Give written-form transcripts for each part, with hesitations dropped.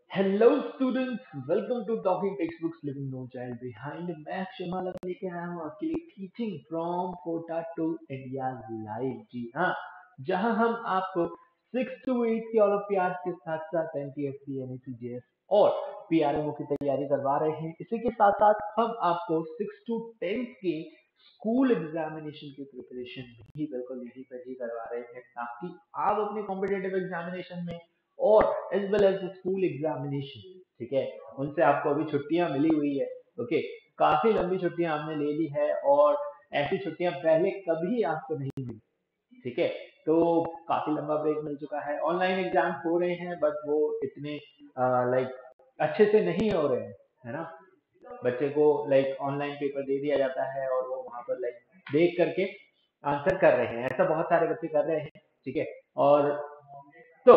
Hello students, welcome to talking text books living no child behind. मैं शमाल लेके आया हूँ आपके लिए teaching from Kota to India live. जी हाँ, जहाँ हम आपको 6 to 8 के ओलंपियाड के साथ साथ एनटीएससी, एनएससीजेएस और पीआरएमओ की तैयारी करवा रहे हैं। इसी के साथ साथ हम आपको 6 to 10 के स्कूल एग्जामिनेशन की प्रिपरेशन भी बिल्कुल यहीं पर ही करवा रहे हैं, ताकि आप अपने कॉम्पिटेटिव एग्जामिनेशन में और as well as school examination, ठीक है, उनसे आपको अभी छुट्टियां मिली हुई है। ओके, काफी लंबी छुट्टियां आपने ले ली है और ऐसी छुट्टियां पहले कभी आपको नहीं मिली। ठीक है, तो काफी लंबा ब्रेक मिल चुका है। ऑनलाइन एग्जाम हो रहे हैं बट वो इतने लाइक अच्छे से नहीं हो रहे हैं, है ना। बच्चे को लाइक ऑनलाइन पेपर दे दिया जाता है और वो वहां पर लाइक देख करके आंसर कर रहे हैं। ऐसा बहुत सारे बच्चे कर रहे हैं, ठीक है। और तो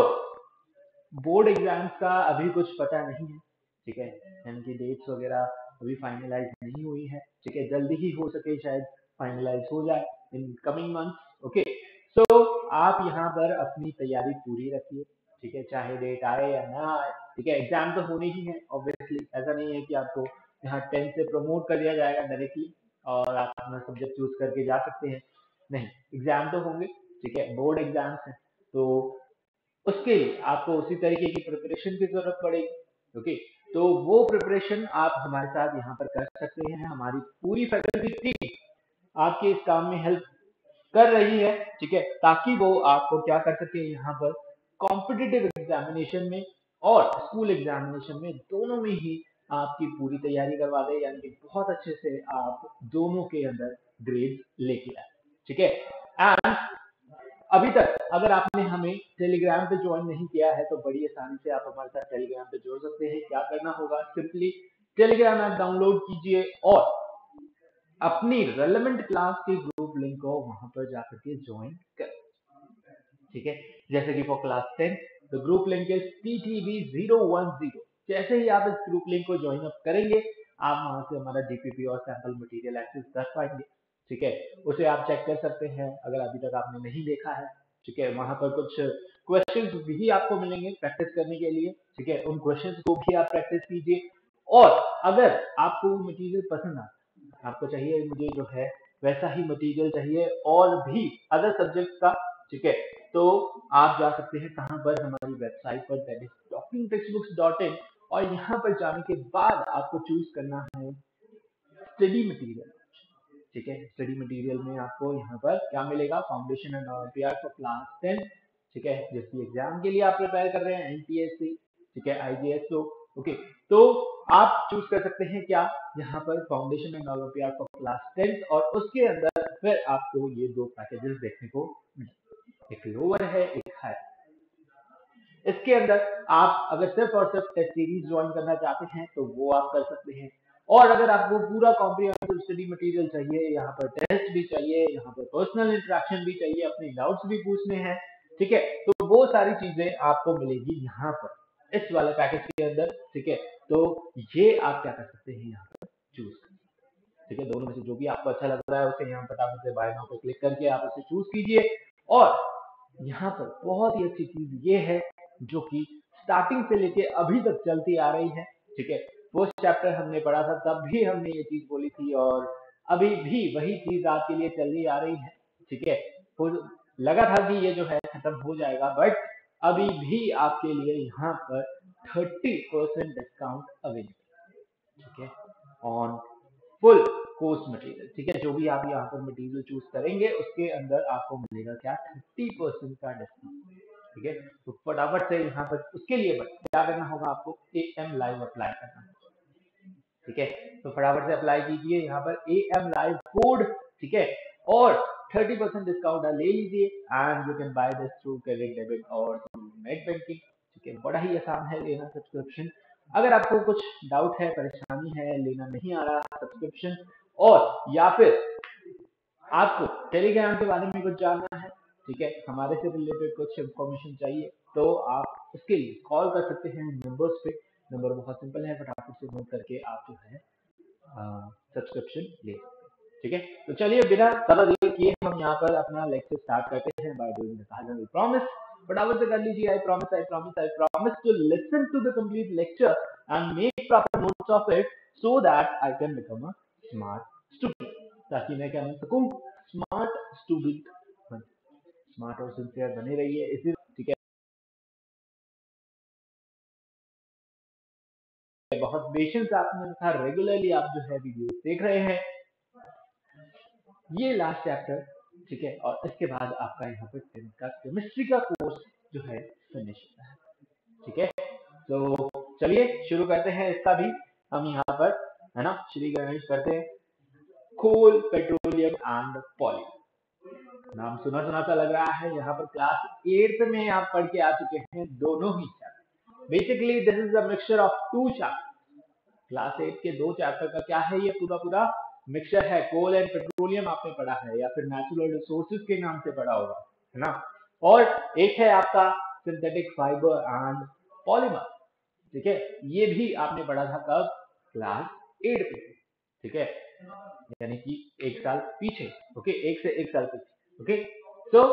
बोर्ड एग्जाम्स का अभी कुछ पता नहीं है, ठीक है। इनकी डेट्स वगैरह अभी फाइनलाइज नहीं हुई है, ठीक है। जल्दी ही हो सके शायद फाइनलाइज हो जाए in coming month. Okay, so आप यहाँ पर अपनी तैयारी पूरी रखिए, ठीक है, चाहे डेट आए या ना आए, ठीक है। एग्जाम तो होने ही है ऑब्वियसली। ऐसा नहीं है कि आपको यहाँ 10 से प्रमोट कर दिया जाएगा डायरेक्टली और आप अपना सब्जेक्ट चूज करके जा सकते हैं। नहीं, एग्जाम तो होंगे, ठीक है, बोर्ड एग्जाम्स हैं। तो उसके लिए आपको उसी तरीके की प्रिपरेशन की जरूरत पड़ेगी। ओके, तो वो प्रिपरेशन आप हमारे साथ यहाँ पर कर सकते हैं। हमारी पूरी फैकल्टी टीम आपके इस काम में हेल्प कर रही है, ठीक है, ताकि वो आपको क्या कर सके यहाँ पर कॉम्पिटिटिव एग्जामिनेशन में और स्कूल एग्जामिनेशन में दोनों में ही आपकी पूरी तैयारी करवा दे, यानी कि बहुत अच्छे से आप दोनों के अंदर ग्रेड लेके आए, ठीक है। एंड अभी तक अगर आपने हमें टेलीग्राम पे ज्वाइन नहीं किया है तो बड़ी आसानी से आप हमारे साथ टेलीग्राम पे जुड़ सकते हैं। क्या करना होगा, सिंपली टेलीग्राम ऐप डाउनलोड कीजिए और अपनी रेलेवेंट क्लास के ग्रुप लिंक को वहां पर जाकर के ज्वाइन कर, ठीक है। जैसे कि for class 10 the group link is TTV010। जैसे ही आप इस ग्रुप लिंक को ज्वाइन अप करेंगे, आप वहां से हमारा डीपीपी और सैंपल मटेरियल एक्सेस कर पाएंगे, ठीक है। उसे आप चेक कर सकते हैं अगर अभी तक आपने नहीं देखा है, ठीक है। वहां पर कुछ क्वेश्चंस भी आपको मिलेंगे प्रैक्टिस करने के लिए, ठीक है। उन क्वेश्चंस को भी आप प्रैक्टिस कीजिए। और अगर आपको मटेरियल पसंद आता, आपको चाहिए मुझे जो है वैसा ही मटेरियल चाहिए और भी अदर सब्जेक्ट का, ठीक है, तो आप जा सकते हैं कहां पर, हमारी वेबसाइट पर, दैट इज talkingtextbooks.in। और यहाँ पर जाने के बाद आपको चूज करना है स्टडी मटेरियल, ठीक है। स्टडी मटेरियल में आपको यहाँ पर क्या मिलेगा, foundation and olympiad for class 10, ठीक है, जिसकी एग्जाम के लिए आप प्रिपेयर कर रहे हैं, एनटीएससी, ठीक है, आईजीएस। तो ओके, तो आप चूज कर सकते हैं क्या, यहाँ पर foundation and olympiad for class 10 और उसके अंदर फिर आपको ये दो पैकेजेस देखने को मिले, एक लोअर है, एक हायर। इसके अंदर आप अगर सिर्फ और सिर्फ टेस्ट सीरीज ज्वाइन करना चाहते हैं तो वो आप कर सकते हैं। और अगर आपको पूरा कॉम्प्रिहेंसिव स्टडी मटेरियल चाहिए, यहाँ पर टेस्ट भी चाहिए, यहाँ पर पर्सनल इंटरेक्शन भी चाहिए, अपने डाउट्स भी पूछने हैं, ठीक है, तो वो सारी चीजें आपको मिलेगी यहाँ पर इस वाले पैकेज के अंदर, ठीक है। तो ये आप क्या कर सकते हैं, यहाँ पर चूज, ठीक है। दोनों में से जो भी आपको अच्छा लग रहा है उसे यहाँ फटाफट से बाय नाउ पे क्लिक करके आप उसे चूज कीजिए। और यहाँ पर बहुत ही अच्छी चीज ये है जो कि स्टार्टिंग से लेके अभी तक चलती आ रही है, ठीक है। फर्स्ट चैप्टर हमने पढ़ा था तब भी हमने ये चीज बोली थी और अभी भी वही चीज आपके लिए चली आ रही है, ठीक है। तो लगा था कि ये जो है खत्म हो जाएगा बट अभी भी आपके लिए यहाँ पर 30% डिस्काउंट अवेलेबल, ठीक है, ऑन फुल कोर्स मटेरियल, ठीक है। जो भी आप यहाँ पर मटेरियल चूज करेंगे उसके अंदर आपको मिलेगा क्या, 30% का डिस्काउंट, ठीक है। तो फटाफट से यहाँ पर उसके लिए बस क्या करना होगा, आपको AM लाइव अप्लाई करना होगा, ठीक है। तो फटाफट से अप्लाई कीजिए यहाँ पर AM लाइव कोड, ठीक है, और 30% डिस्काउंट ले लीजिए and you can buy this through credit debit और थ्रू नेट बैंकिंग, ठीक है। बड़ा ही आसान है लेना सब्सक्रिप्शन। अगर आपको कुछ डाउट है, परेशानी है, लेना नहीं आ रहा सब्सक्रिप्शन, और या फिर आपको टेलीग्राम के बारे में कुछ जानना है, ठीक है, हमारे से रिलेटेड कुछ इंफॉर्मेशन चाहिए, तो आप उसके लिए कॉल कर सकते हैं नंबर्स पे। नंबर बहुत सिंपल है, फटाफट से नोट करके आप जो है सब्सक्रिप्शन ले सकते हैं, ठीक है। तो चलिए बिना ज्यादा देर किए हम यहाँ पर अपना लेक्चर स्टार्ट करते हैं by doing the cardinal promise. फटाफट से कर लीजिए। I promise to listen to the complete lecture and make proper notes of it so that I can become a smart student, ताकि मैं क्या बन सकूं, स्मार्ट स्टूडेंट। स्मार्ट और सिंसियर बने रहिए इसी, ठीक है। बहुत पेशेंस आपने था, रेगुलरली आप जो है वीडियो देख रहे हैं। ये लास्ट चैप्टर, ठीक है, और इसके बाद आपका यहाँ पर 10th का केमिस्ट्री का कोर्स जो है फिनिश होता है, ठीक है। तो चलिए शुरू करते हैं इसका भी। हम यहाँ पर है ना श्री गणेश करते हैं। कोल, पेट्रोलियम एंड पॉली, नाम सुना सुना सा लग रहा है। यहाँ पर क्लास 8th में आप पढ़ के आ चुके हैं दोनों ही chapter. Basically this is a mixture of two chapter. Class 8 के दो चैप्टर का क्या है, ये पूरा पूरा मिक्सचर है। कोल एंड पेट्रोलियम आपने पढ़ा है, या फिर नेचुरल रिसोर्सेज के नाम से पढ़ा होगा, है ना। और एक है आपका सिंथेटिक फाइबर एंड पॉलीमर, ठीक है। ये भी आपने पढ़ा था कब, क्लास 8 पे, ठीक है, यानी कि एक साल पीछे, ओके, एक से एक साल पीछे, ओके। तो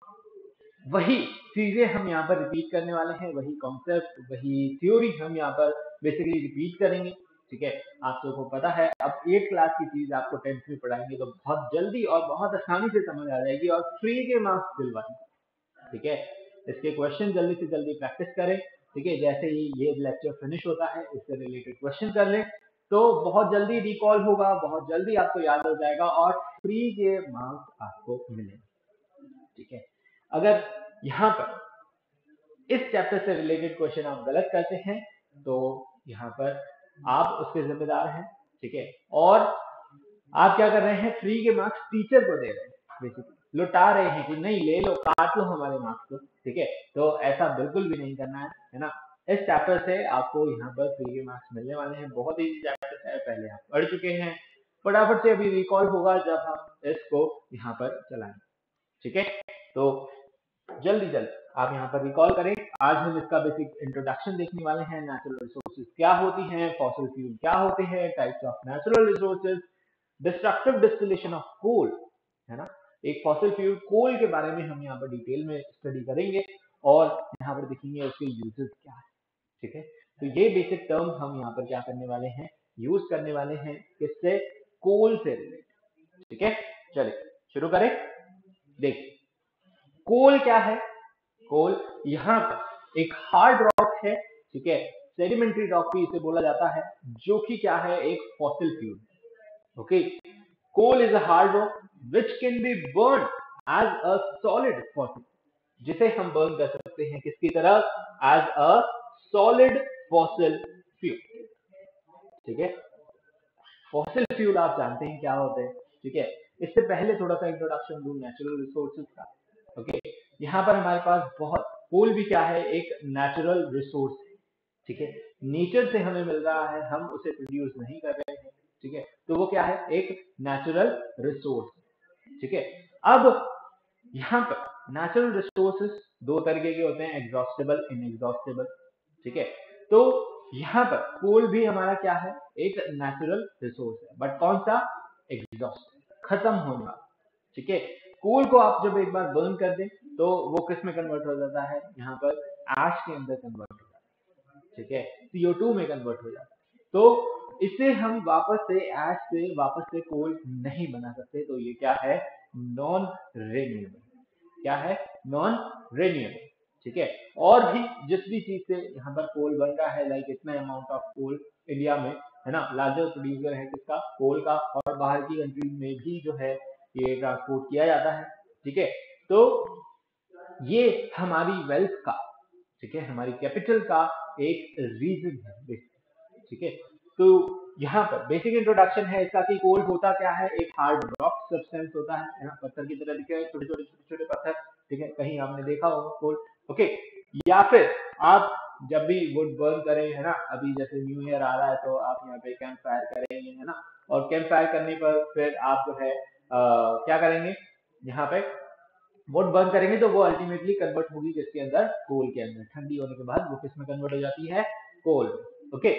वही चीजें हम यहाँ पर रिपीट करने वाले हैं, वही कॉन्सेप्ट, वही थ्योरी हम यहाँ पर बेसिकली रिपीट करेंगे, ठीक है। आप सबको पता है, अब 8 क्लास की चीज आपको 10th में पढ़ाएंगे तो बहुत जल्दी और बहुत आसानी से समझ आ जाएगी और फ्री के मार्क्स दिलवाएंगे, ठीक है। इसके क्वेश्चन जल्दी से जल्दी प्रैक्टिस करें, ठीक है। जैसे ही ये लेक्चर फिनिश होता है, इससे रिलेटेड क्वेश्चन कर लें तो बहुत जल्दी रिकॉल होगा, बहुत जल्दी आपको याद हो जाएगा और फ्री के मार्क्स आपको मिलेंगे, ठीक है। अगर यहाँ पर इस चैप्टर से रिलेटेड क्वेश्चन आप गलत करते हैं तो यहाँ पर आप उसके जिम्मेदार हैं, ठीक है। और आप क्या कर रहे हैं, फ्री के मार्क्स टीचर को दे रहे हैं, बेसिकली लुटा रहे हैं कि नहीं ले लो, काट लो हमारे मार्क्स को, ठीक है। तो ऐसा बिल्कुल भी नहीं करना है ना। इस चैप्टर से आपको यहाँ पर फ्री के मार्क्स मिलने वाले हैं। बहुत ही चैप्टर है, पहले आप पढ़ चुके हैं, फटाफट से अभी रिकॉल होगा जब हम इसको यहाँ पर चलाएंगे, ठीक है। तो जल्दी जल्दी आप यहाँ पर रिकॉल करें। आज हम इसका बेसिक इंट्रोडक्शन देखने वाले हैं। नेचुरल रिसोर्सेज क्या होती हैं, फॉसिल फ्यूल क्या होते हैं, types of natural resources, destructive distillation of coal, है ना। एक फॉसिल फ्यूल कोल के बारे में हम यहाँ पर डिटेल में स्टडी करेंगे और यहाँ पर देखेंगे उसके यूजेस क्या है, ठीक है। तो ये बेसिक टर्म हम यहाँ पर क्या करने वाले हैं, यूज करने वाले हैं, किससे, कोल से रिलेटेड, ठीक है। चलिए शुरू करें। देखिए कोल क्या है, कोल यहाँ पर एक हार्ड रॉक है, ठीक है। सेडिमेंट्री रॉक भी इसे बोला जाता है, जो कि क्या है, एक fossil fuel, okay. Coal is a hard rock which can be burn as a solid fossil, जिसे हम बर्न कर सकते हैं किसकी तरह, as a solid fossil fuel, ठीक है। फॉसिल फ्यूल आप जानते हैं क्या होते हैं, ठीक है। इससे पहले थोड़ा सा इंट्रोडक्शन दूं नेचुरल रिसोर्सेज का, ओके। यहाँ पर हमारे पास बहुत, कोल भी क्या है, एक नेचुरल रिसोर्स है, ठीक है। नेचर से हमें मिल रहा है, हम उसे प्रोड्यूस नहीं कर रहे हैं, ठीक है। तो वो क्या है, एक नेचुरल रिसोर्स, ठीक है। अब यहाँ पर नेचुरल रिसोर्सेज दो तरीके के होते हैं, एग्जॉस्टेबल, इनएग्जॉस्टेबल, ठीक है। तो यहाँ पर कोल भी हमारा क्या है, एक नेचुरल रिसोर्स है, बट कौन सा, एग्जॉस्ट, खत्म होने वाला, ठीक है। कोल को आप जब एक बार बर्न कर दें तो वो किस में कन्वर्ट हो जाता है, यहाँ पर ऐश के अंदर कन्वर्ट हो जाता है, ठीक है। CO2 में कन्वर्ट हो जाता है। तो इसे हम वापस से ऐश से वापस से कोल नहीं बना सकते, तो ये क्या है, नॉन रेन्यूएबल, क्या है, नॉन रेन्यूएबल, ठीक है। और भी जिस भी चीज से यहाँ पर कोल बन रहा है, लाइक इतना अमाउंट ऑफ कोल इंडिया में, है ना, लार्जर प्रोड्यूसर है किसका, कोल का, और बाहर की कंट्रीज में भी जो है ये ट्रांसपोर्ट किया जाता है, ठीक है। तो ये हमारी वेल्थ का, ठीक है, हमारी कैपिटल का एक रीजन है, ठीक है। तो यहाँ पर बेसिक इंट्रोडक्शन है इसका कि कोल होता क्या है, एक हार्ड रॉक सब्सटेंस होता है, यहाँ पत्थर की तरह दिखे, छोटे छोटे छोटे छोटे पत्थर, ठीक है, कहीं आपने देखा होगा कोल, ओके। या फिर आप जब भी वुड बर्न करें, है ना, अभी जैसे न्यू ईयर आ रहा है तो आप यहाँ पे कैंप फायर करेंगे, है ना, और कैंप फायर करने पर फिर आप जो है क्या करेंगे, यहाँ पे वुड बर्न करेंगे तो वो अल्टीमेटली कन्वर्ट होगी किसके अंदर, कोल के अंदर। ठंडी होने के बाद वो किस में कन्वर्ट हो जाती है, coal, okay.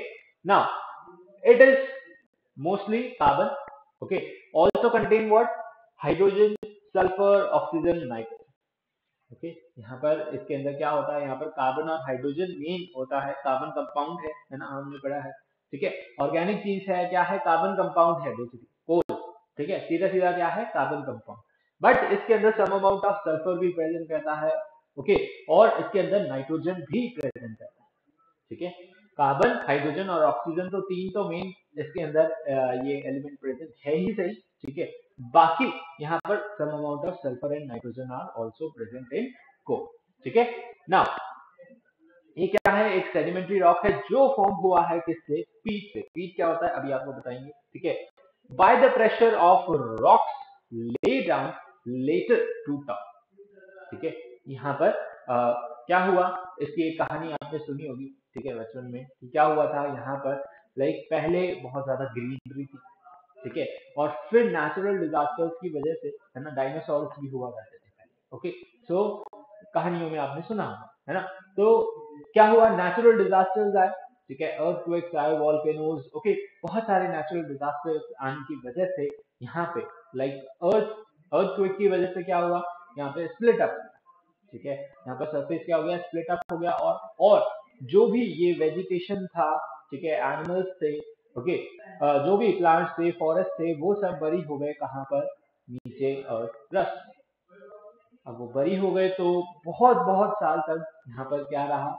Now it is mostly carbon, okay, also contain what, hydrogen, sulfur, oxygen, nitrogen, okay, यहाँ पर इसके अंदर क्या होता है, यहाँ पर कार्बन और हाइड्रोजन मेन होता है, कार्बन कंपाउंड है ना, हमने पढ़ा है। ठीक है, ऑर्गेनिक चीज है, क्या है, कार्बन कंपाउंड है बेसिकली, कोल। ठीक है, सीधा सीधा क्या है, कार्बन कंपाउंड। बट इसके अंदर सम अमाउंट ऑफ सल्फर भी प्रेजेंट रहता है। ओके, और इसके अंदर नाइट्रोजन भी प्रेजेंट रहता है। ठीक है, कार्बन, हाइड्रोजन और ऑक्सीजन, तो तीन तो मेन इसके अंदर ये एलिमेंट प्रेजेंट है ही सही। ठीक है, बाकी यहाँ पर some amount of sulphur and nitrogen are also present in coal. ठीक है, नाउ ये क्या है, एक सेडिमेंट्री रॉक है जो फॉर्म हुआ है किससे, पीट से। पीट क्या होता है अभी आपको बताएंगे। ठीक है, by the pressure of rocks lay down letter टूटा। ठीक है, यहाँ पर क्या हुआ, इसकी एक कहानी आपने सुनी होगी। ठीक है, बचपन में कि क्या हुआ था यहाँ पर, लाइक पहले बहुत ज्यादा ग्रीनरी थी। ठीक है, और फिर नेचुरल डिजास्टर्स की वजह से, है ना, डायनासोर्स भी हुआ करते थे पहले। ओके, सो कहानियों में आपने सुना होगा, है ना। तो क्या हुआ, नेचुरल डिजास्टर्स आए। ठीक है, अर्थक्वेक्स आए, वॉल्केनोज। ओके, बहुत सारे नेचुरल डिजास्टर्स आने की वजह से यहाँ पे, लाइक अर्थक्वेक की वजह से क्या हुआ, यहाँ पे स्प्लिट अप। ठीक है, यहाँ पर सरफेस क्या हो गया, स्प्लिट अप हो गया, और जो भी ये वेजिटेशन था, ठीक है, एनिमल्स थे, ओके, जो भी प्लांट्स थे, फॉरेस्ट थे, वो सब बरी हो गए कहाँ पर, नीचे क्रस्ट। अब वो बरी हो गए तो बहुत बहुत साल तक यहाँ पर क्या रहा,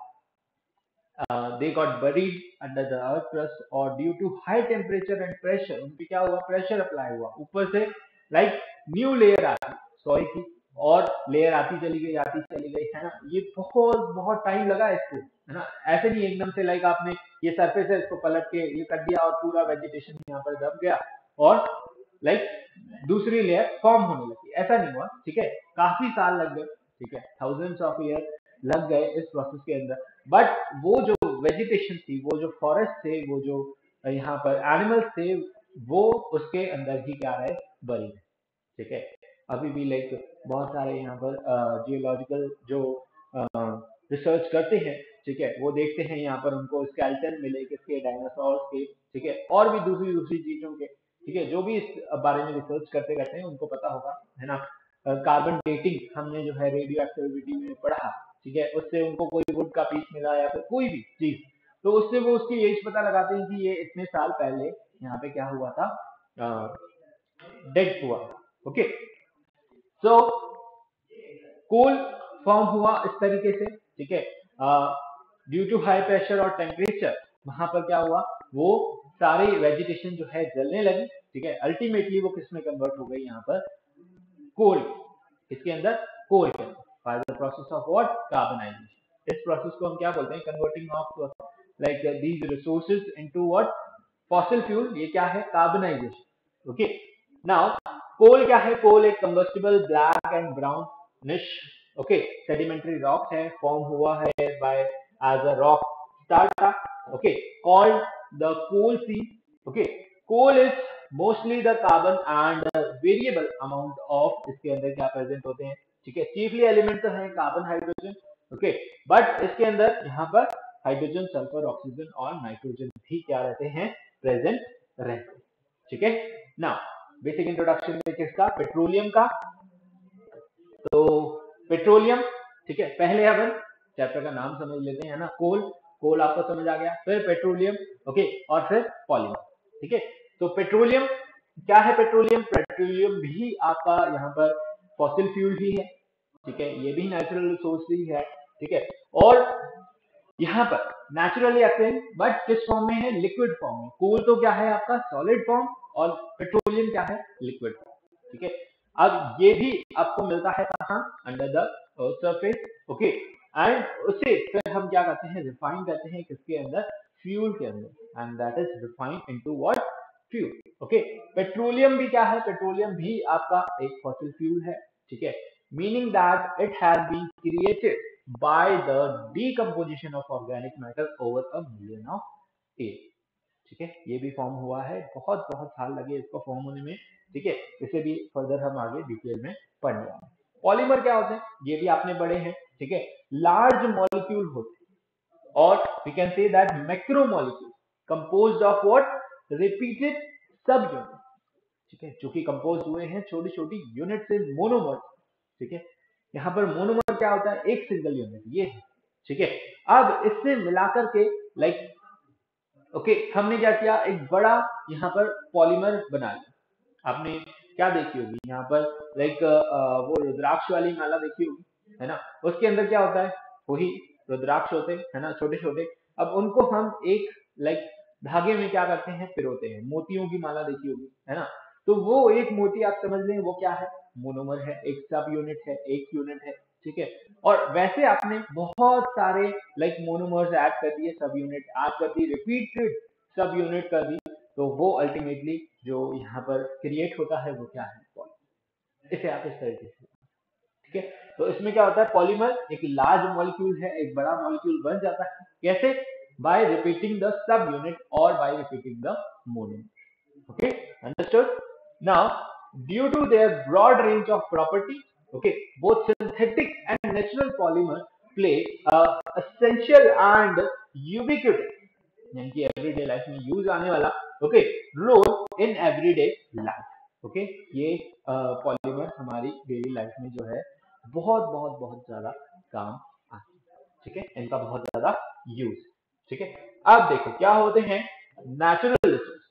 they got buried under the earth crust, और due to high temperature and pressure, उन पे क्या हुआ, प्रेशर अप्लाई हुआ ऊपर से, लाइक न्यू लेयर आती सॉइल की, और लेयर आती चली गई, है ना। ये बहुत बहुत टाइम लगा इसको, है ना। ऐसे नहीं एकदम से, लाइक आपने ये सरफेस है इसको पलट के ये कर दिया और पूरा वेजिटेशन यहाँ पर दब गया और लाइक दूसरी लेयर फॉर्म होने लगी, ऐसा नहीं हुआ। ठीक है, काफी साल लग गए। ठीक है, थाउजेंड्स ऑफ ईयर लग गए इस प्रोसेस के अंदर। बट वो जो वेजिटेशन थी, वो जो फॉरेस्ट थे, वो जो यहाँ पर एनिमल्स थे, वो उसके अंदर ही क्या रहे, बरी रहे। ठीक है, अभी भी लाइक बहुत सारे यहाँ पर जियोलॉजिकल जो रिसर्च करते हैं, ठीक है, वो देखते हैं यहाँ पर उनको स्केलेटन मिले किसके, डायनासोर्स के। ठीक है, और भी दूसरी दूसरी चीजों के। ठीक है, जो भी इस बारे में रिसर्च करते रहते हैं उनको पता होगा, है ना। कार्बन डेटिंग हमने जो है रेडियो एक्टिविटी में पढ़ा। ठीक है, उससे उनको कोई वुड का पीस मिला या फिर कोई भी चीज, तो उससे वो उसकी एज पता लगाते हैं कि ये इतने साल पहले यहाँ पे क्या हुआ था, डेड हुआ। ओके, सो कोल फॉर्म हुआ इस तरीके से। ठीक है, ड्यू टू हाई प्रेशर और टेम्परेचर वहां पर क्या हुआ, वो सारी वेजिटेशन जो है जलने लगी। ठीक है, अल्टीमेटली वो किस में कन्वर्ट हो गई, यहाँ पर कोल, इसके अंदर कोल के अंदर, by the process of what, carbonization. इस प्रोसेस को हम क्या बोलते हैं, converting of like these resources into what, fossil fuel. ये क्या है, कार्बनाइजेशन। ओके, नाउ कोल क्या है, कोल एक combustible black and brownish, okay, sedimentary rock है, फॉर्म हुआ है by as a rock strata, okay, called the coal seam. Okay, coal is mostly the carbon and variable amount of, इसके अंदर क्या present होते हैं। ठीक है, चीफली एलिमेंट तो है कार्बन, हाइड्रोजन। ओके, बट इसके अंदर यहाँ पर हाइड्रोजन, सल्फर, ऑक्सीजन और नाइट्रोजन भी क्या रहते हैं, प्रेजेंट रहते हैं। ठीक है, नाउ बेसिक इंट्रोडक्शन में किसका, पेट्रोलियम का। तो पेट्रोलियम, ठीक है, पहले अपन चैप्टर का नाम समझ लेते हैं, ना, कोल। कोल आपको समझ आ गया, फिर पेट्रोलियम, ओके, और फिर पॉलीमर। ठीक है, तो पेट्रोलियम क्या है, पेट्रोलियम, पेट्रोलियम भी आपका यहाँ पर फॉसिल फ्यूल ही है। ठीक है, ये भी नेचुरल रिसोर्स ही है। ठीक है, और यहाँ पर नेचुरली अक्रेन, बट किस फॉर्म में है, लिक्विड फॉर्म में। कोल तो क्या है आपका सॉलिड फॉर्म, और पेट्रोलियम क्या है, लिक्विड फॉर्म। ठीक है, अब ये भी आपको मिलता है कहाँ, under the surface. Okay, and उसे फिर हम क्या करते हैं, रिफाइन करते हैं किसके अंदर, फ्यूल के अंदर, and that is refined into what, fuel. Okay, petroleum भी क्या है, पेट्रोलियम भी आपका एक फॉसिल फ्यूल है। ठीक है, meaning that it has been created by the decomposition of organic matter over a million of years। ठीक है, ये भी फॉर्म हुआ है, बहुत बहुत साल लगे इसको फॉर्म होने में। ठीक है, इसे भी फर्दर हम आगे डिटेल में पढ़ने वाले हैं। पॉलीमर क्या होते हैं, ये भी आपने पढ़े हैं। ठीक है, लार्ज मॉलिक्यूल होते हैं, और we can say that macro molecule composed of what, repeated sub unit. ठीक है, जो कि कंपोज हुए हैं छोटी छोटी यूनिट से, मोनोमर। ठीक है, यहाँ पर मोनोमर क्या होता है, एक सिंगल यूनिट, ये है, ठीक है। अब इससे मिलाकर के ओके हमने क्या किया, एक बड़ा यहाँ पर पॉलीमर बना लिया। आपने क्या देखी होगी यहाँ पर, वो रुद्राक्ष वाली माला देखी होगी, है ना। उसके अंदर क्या होता है, वही रुद्राक्ष होते हैं, है ना, छोटे छोटे। अब उनको हम एक लाइक धागे में क्या करते हैं, पिरोते हैं। मोतियों की माला देखी होगी, है ना। तो वो एक मोती आप समझ लें, वो क्या है, मोनोमर है, एक सब यूनिट है, एक यूनिट है, ठीक है। और वैसे आपने बहुत सारे मोनोमर्स ऐड कर दिए, सब यूनिट ऐड कर दी, रिपीटेड सब यूनिट कर दी, तो वो अल्टीमेटली जो यहाँ पर क्रिएट होता है वो क्या है, पॉलीमर। इसे आप इस तरीके से, ठीक है। तो इसमें क्या होता है, पॉलीमर एक लार्ज मॉलिक्यूल है, एक बड़ा मॉलिक्यूल बन जाता है, कैसे, by repeating the sub unit और by repeating the monomer. Okay, understood? Now, due to their broad range of properties, okay, both synthetic and natural polymer play a essential and ubiquitous, यानी कि everyday life में use आने वाला, okay, role in everyday life. Okay, ये polymer हमारी daily life में जो है बहुत बहुत बहुत ज्यादा काम आते हैं, ठीक है, इनका बहुत ज्यादा यूज, ठीक है। अब देखो क्या होते हैं नेचुरल रिसोर्स,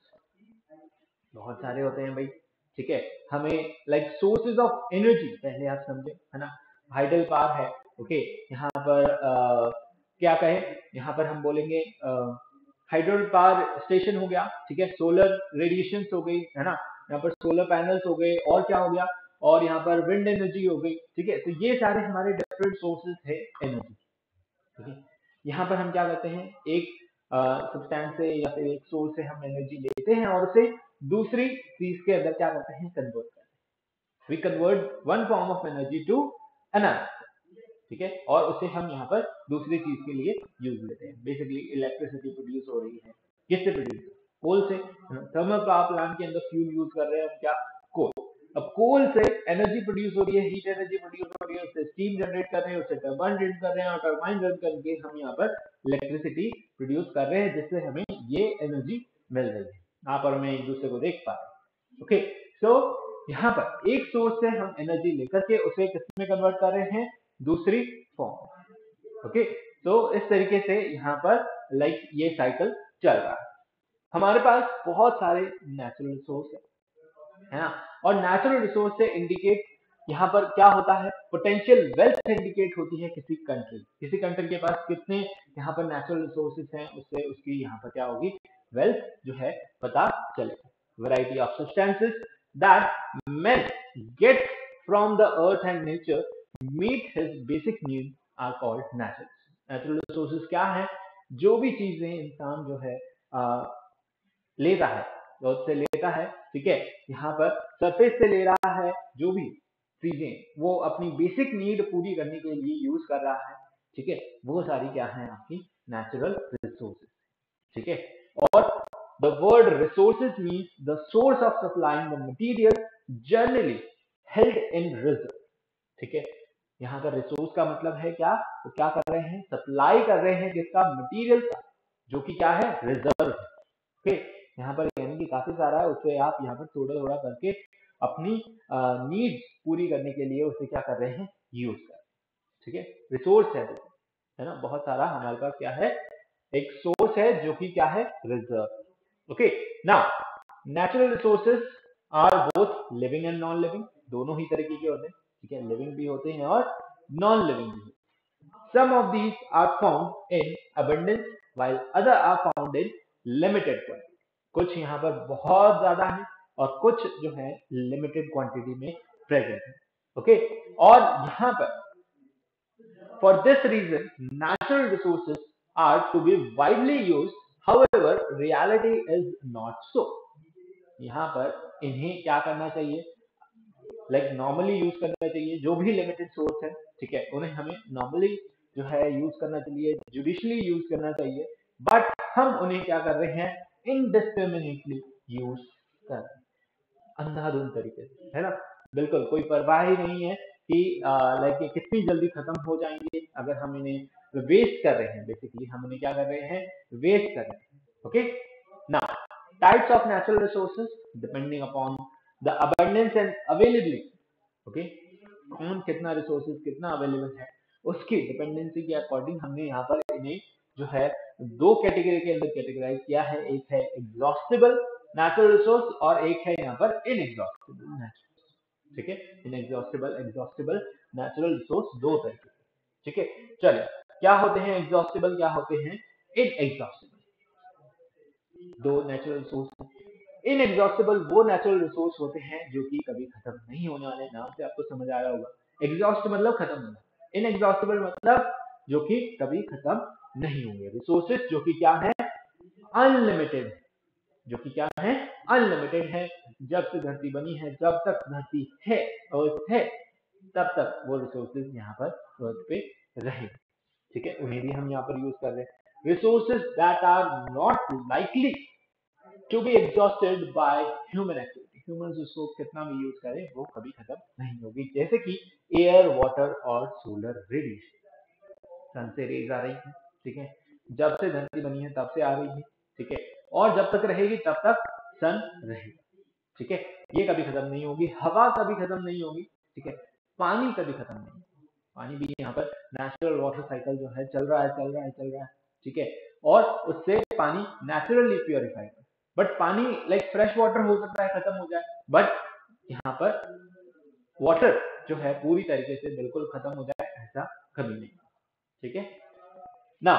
बहुत सारे होते हैं भाई, ठीक है। हमें सोर्सेज ऑफ एनर्जी पहले आप समझे, है ना। हाइडल पावर है, ओके, यहाँ पर क्या कहें, यहाँ पर हम बोलेंगे हाइड्रो पावर स्टेशन हो गया, ठीक है। सोलर रेडिएशन हो गई, है ना, यहाँ पर सोलर पैनल्स हो गए, और क्या हो गया, और यहाँ पर विंड एनर्जी हो गई, ठीक है। तो ये सारे हमारे डिफरेंट सोर्सेज है एनर्जी, ठीक है। यहाँ पर हम क्या करते हैं, एक सब्सटेंस से या फिर एक सोर्स से हम एनर्जी लेते हैं और उसे दूसरी चीज के अंदर क्या करते हैं, कन्वर्ट करते हैं। We convert one form of energy to another, ठीक है, और उसे हम यहाँ पर दूसरी चीज के लिए यूज लेते हैं। बेसिकली इलेक्ट्रिसिटी प्रोड्यूस हो रही है, किससे प्रोड्यूस, कोल से। थर्मल पावर प्लांट के अंदर फ्यूल यूज कर रहे हैं हम, क्या, कोल। अब कोल से एनर्जी प्रोड्यूस हो रही है, हीट एनर्जी प्रोड्यूस हो रही है, उससे स्टीम जनरेट कर रहे हैं, उससे टरबाइन जनरेट कर रहे हैं, और टरबाइन रन करके हम यहाँ पर इलेक्ट्रिसिटी प्रोड्यूस कर रहे हैं, जिससे हमें ये एनर्जी मिल रही है। आप और मैं एक दूसरे को देख पा रहे हैं, ओके। सो यहाँ पर एक सोर्स से हम एनर्जी लेकर के उसे किसमें कन्वर्ट कर रहे हैं, दूसरी फॉर्म, ओके। तो इस तरीके से यहाँ पर ये साइकिल चल रहा है। हमारे पास बहुत सारे नेचुरल रिसोर्स है ना, और नेचुरल रिसोर्स से इंडिकेट यहाँ पर क्या होता है, पोटेंशियल वेल्थ इंडिकेट होती है किसी कंट्री के पास कितने यहाँ पर नेचुरल रिसोर्सेज हैं, उससे उसकी यहाँ पर क्या होगी, वेल्थ जो है पता चलेगा। Variety of substances that man get from the earth and nature meet his basic need are called natural resources. क्या है, जो भी चीजें इंसान जो है लेता है, अर्थ से लेता है, ठीक है, यहाँ पर सरफेस से ले रहा है, जो भी चीजें वो अपनी बेसिक नीड पूरी करने के लिए यूज कर रहा है, ठीक है, वो सारी क्या है, आपकी नेचुरल रिसोर्सेज, ठीक है। और the word resources means the source of supplying the material generally held in reserve, ठीक है। यहाँ पर रिसोर्स का मतलब है क्या, वो क्या कर रहे हैं, सप्लाई कर रहे हैं किसका, मटीरियल का, जो कि क्या है, रिजर्व, ओके। यहाँ पर यानी कि काफी सारा है, उससे आप यहाँ पर थोड़ा थोड़ा करके अपनी नीड्स पूरी करने के लिए उसे क्या कर रहे हैं, यूज कर रहे हैं, ठीक है। रिसोर्स है ना, बहुत सारा हमारे पास क्या है, एक सोर्स है जो कि क्या है, reserve, okay. Now natural resources are both living and non living, दोनों ही तरीके के होते हैं, ठीक है, लिविंग भी होते हैं और नॉन लिविंग भी होते हैं। Some of these are found in abundance while other are found in limited quantity. कुछ यहाँ पर बहुत ज्यादा है और कुछ जो है लिमिटेड क्वांटिटी में प्रेजेंट है, ओके। और यहाँ पर for this reason natural resources are to be widely used, however reality is not so। यहाँ पर इन्हें क्या करना चाहिए, नॉर्मली यूज करना चाहिए, जो भी लिमिटेड सोर्स है, ठीक है, उन्हें हमें नॉर्मली जो है यूज करना चाहिए, जुडिशली यूज करना चाहिए, बट हम उन्हें क्या कर रहे हैं, इनडिस्क्रिमिनेटली यूज कर रहे हैं, अंधाधुंध तरीके से, है ना। बिल्कुल कोई परवाह ही नहीं है कि ये कितनी जल्दी खत्म हो जाएंगे, अगर हम इन्हें वेस्ट कर रहे हैं, बेसिकली हम इन्हें क्या कर रहे हैं, वेस्ट कर रहे हैं, okay. Now types of natural resources depending upon the abundance and availability, okay, कौन कितना रिसोर्सेज कितना अवेलेबल है, उसकी डिपेंडेंसी के अकॉर्डिंग हमने यहाँ पर इन्हें जो है दो कैटेगरी के अंदर कैटेगराइज किया है। एक है एग्जॉस्टिबल नेचुरल रिसोर्स और एक है यहाँ पर इनएग्जॉस्टिबल नेचुरल। ठीक है, इनएग्जॉस्टिबल एग्जॉस्टिबल नेचुरल रिसोर्स दो तरीके के। ठीक है, चलिए क्या होते हैं एग्जॉस्टिबल, क्या होते हैं इनएग्जॉस्टिबल, दो नेचुरल रिसोर्स। इनएग्जॉस्टिबल वो नेचुरल रिसोर्स होते हैं जो कि कभी खत्म नहीं होने वाले, नाम से आपको समझ आया होगा। एग्जॉस्ट मतलब खत्म होना, इनएग्जॉस्टिबल मतलब जो कि कभी खत्म नहीं होंगे रिसोर्सेज, जो कि क्या है अनलिमिटेड है, जो कि क्या है अनलिमिटेड है। जब से धरती बनी है, जब तक धरती है अर्थ है, तब तक वो रिसोर्सेज यहाँ पर अर्थ पे रहे। ठीक है, उन्हें भी हम यहाँ पर यूज कर रहे हैं। Resources that are not likely to be exhausted by human activity, humans उसको कितना भी यूज करें वो कभी खत्म नहीं होगी, जैसे कि एयर, वाटर और सोलर रेडिएशन। सन से रेज आ रही है, ठीक है, जब से धरती बनी है तब से आ रही है, ठीक है, और जब तक रहेगी तब तक सन रहेगी। ठीक है, ये कभी खत्म नहीं होगी। हवा कभी खत्म नहीं होगी। ठीक है, पानी कभी खत्म नहीं होगा, पानी भी यहाँ पर नेचुरल वाटर साइकिल जो है चल रहा है चल रहा है चल रहा है। ठीक है, और उससे पानी नेचुरली प्योरीफाई है। बट पानी लाइक फ्रेश वाटर हो सकता है खत्म हो जाए, बट यहाँ पर वाटर जो है पूरी तरीके से बिल्कुल खत्म हो जाए ऐसा कभी नहीं। ठीक है ना,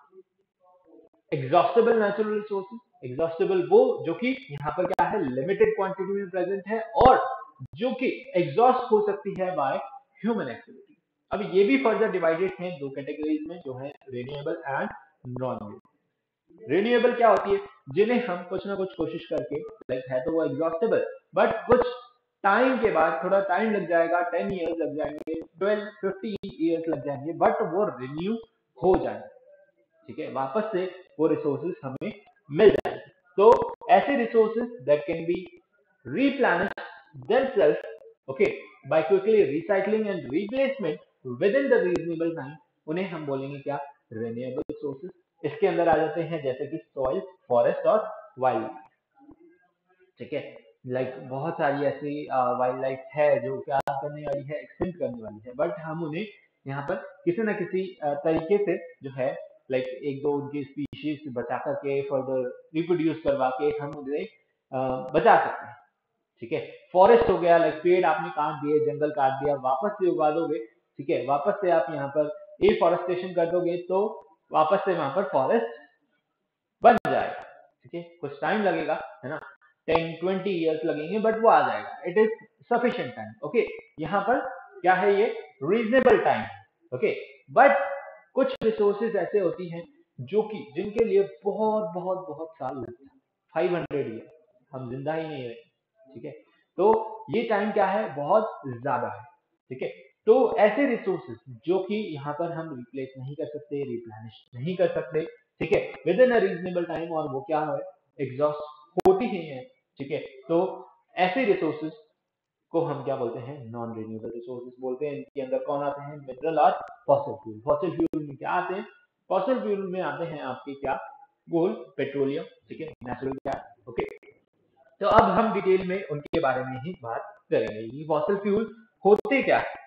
एग्जॉस्टेबल नेचुरल रिसोर्सेज, एग्जॉस्टेबल वो जो कि यहाँ पर क्या है लिमिटेड क्वांटिटी में प्रेजेंट है और जो कि एग्जॉस्ट हो सकती है बाय ह्यूमन एक्टिविटी। अब ये भी फर्दर डिवाइडेड है दो कैटेगरीज में, जो है renewable and non renewable. Renewable क्या होती है, जिन्हें हम कुछ ना कुछ कोशिश करके लाइक है तो वो एग्जॉस्टेबल, बट कुछ टाइम के बाद थोड़ा टाइम लग जाएगा, 10 ईयर्स लग जाएंगे, 12-15 ईयर्स लग जाएंगे, बट वो रिन्यू हो जाएंगे। ठीक है, वापस से वो रिसोर्सेज हमें मिल जाएंगे। तो ऐसे resources that can be replenish themselves, okay, by quickly recycling and replacement within the reasonable time, उन्हें हम बोलेंगे क्या renewable resources। इसके अंदर आ जाते हैं जैसे कि सॉइल, फॉरेस्ट और वाइल्ड लाइफ। ठीक है, लाइक बहुत सारी ऐसी वाइल्ड लाइफ है जो क्या करने वाली है, एक्सटिंक्ट करने वाली है, बट हम उन्हें यहाँ पर किसी न किसी तरीके से जो है लाइक एक दो उनकी स्पीशीज बचा करके फर्दर रिप्रोड्यूस करवा के हम उन्हें बचा सकते हैं। ठीक है, फॉरेस्ट हो गया, लाइक पेड़ आपने काट दिए, जंगल काट दिया, वापस से उगा दोगे। ठीक है, वापस से आप यहाँ पर एफॉरेस्टेशन कर दोगे तो वापस से वहां पर फॉरेस्ट बन जाएगा। ठीक है, कुछ टाइम लगेगा, है ना, 10-20 ईयर्स लगेंगे, बट वो आ जाएगा। It is sufficient time. Okay, यहाँ पर क्या है, ये रीजनेबल टाइम। ओके, बट कुछ रिसोर्सेज ऐसे होती हैं जो कि जिनके लिए बहुत बहुत बहुत साल लगता है, 500 ईयर हम जिंदा ही नहीं रहे। ठीक है, तो ये टाइम क्या है, बहुत ज्यादा है। ठीक है, तो ऐसे रिसोर्सेज जो कि यहाँ पर हम रिप्लेस नहीं कर सकते, रिप्लेनिश नहीं कर सकते, ठीक है, within a reasonable time, और वो क्या है, एग्जॉस्ट होती ही है। ठीक है, तो ऐसे रिसोर्सेज को हम क्या बोलते हैं, नॉन रिन्यूएबल रिसोर्सेज बोलते हैं। इनके अंदर कौन आते हैं, मिनरल और फॉसिल फ्यूल। फॉसिल फ्यूल में क्या आते हैं, फॉसिल फ्यूल में आते हैं आपके क्या, कोल, पेट्रोलियम, ठीक है, नेचुरल गैस। ओके, तो अब हम डिटेल में उनके बारे में ही बात करेंगे। ये फॉसिल फ्यूल होते क्या है,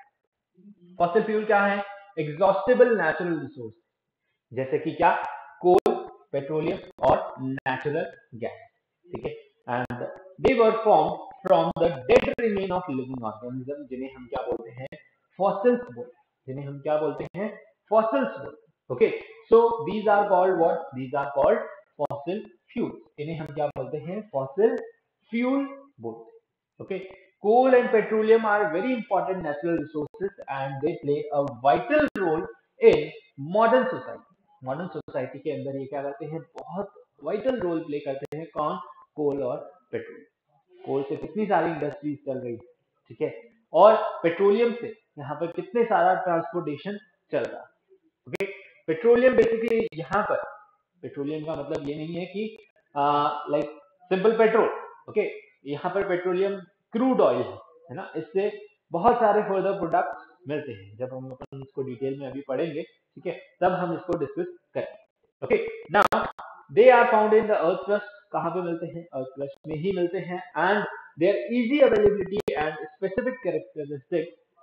फॉसिल फ्यूल क्या है, एग्जॉस्टेबल नेचुरल रिसोर्स, जैसे कि क्या, कोल, पेट्रोलियम और नेचुरल गैस। ठीक है, and they were form from the dead remain of living organism, जिन्हें हम क्या बोलते हैं, फॉसिल्स बोलते हैं, जिन्हें हम क्या बोलते हैं, फॉसिल्स बोलते हैं। Okay, so these are called what, these are called fossil fuels. इन्हें हम क्या बोलते हैं, फॉसिल फ्यूल बोलते हैं। Okay, coal and petroleum are very important natural resources and they play a vital role in modern society। Modern society के अंदर ये क्या करते हैं, बहुत वाइटल रोल प्ले करते हैं। कौन, कोल और पेट्रोल। कोल से कितनी सारी इंडस्ट्रीज चल रही है, ठीक है, और पेट्रोलियम से यहाँ पर कितने सारा ट्रांसपोर्टेशन चल रहा है। ओके, पेट्रोलियम बेसिकली यहाँ पर, पेट्रोलियम का मतलब ये नहीं है कि लाइक सिंपल पेट्रोल। ओके, यहाँ पर पेट्रोलियम क्रूड ऑयल है ना, इससे बहुत सारे फर्दर प्रोडक्ट्स मिलते हैं। जब हम अपन इसको डिटेल में अभी पढ़ेंगे, ठीक है, तब हम इसको डिस्कस करेंगे। Okay, now they are found in the earth crust. कहाँ पे मिलते हैं, अर्थ क्रस्ट में ही मिलते हैं। And their easy availability and specific characteristic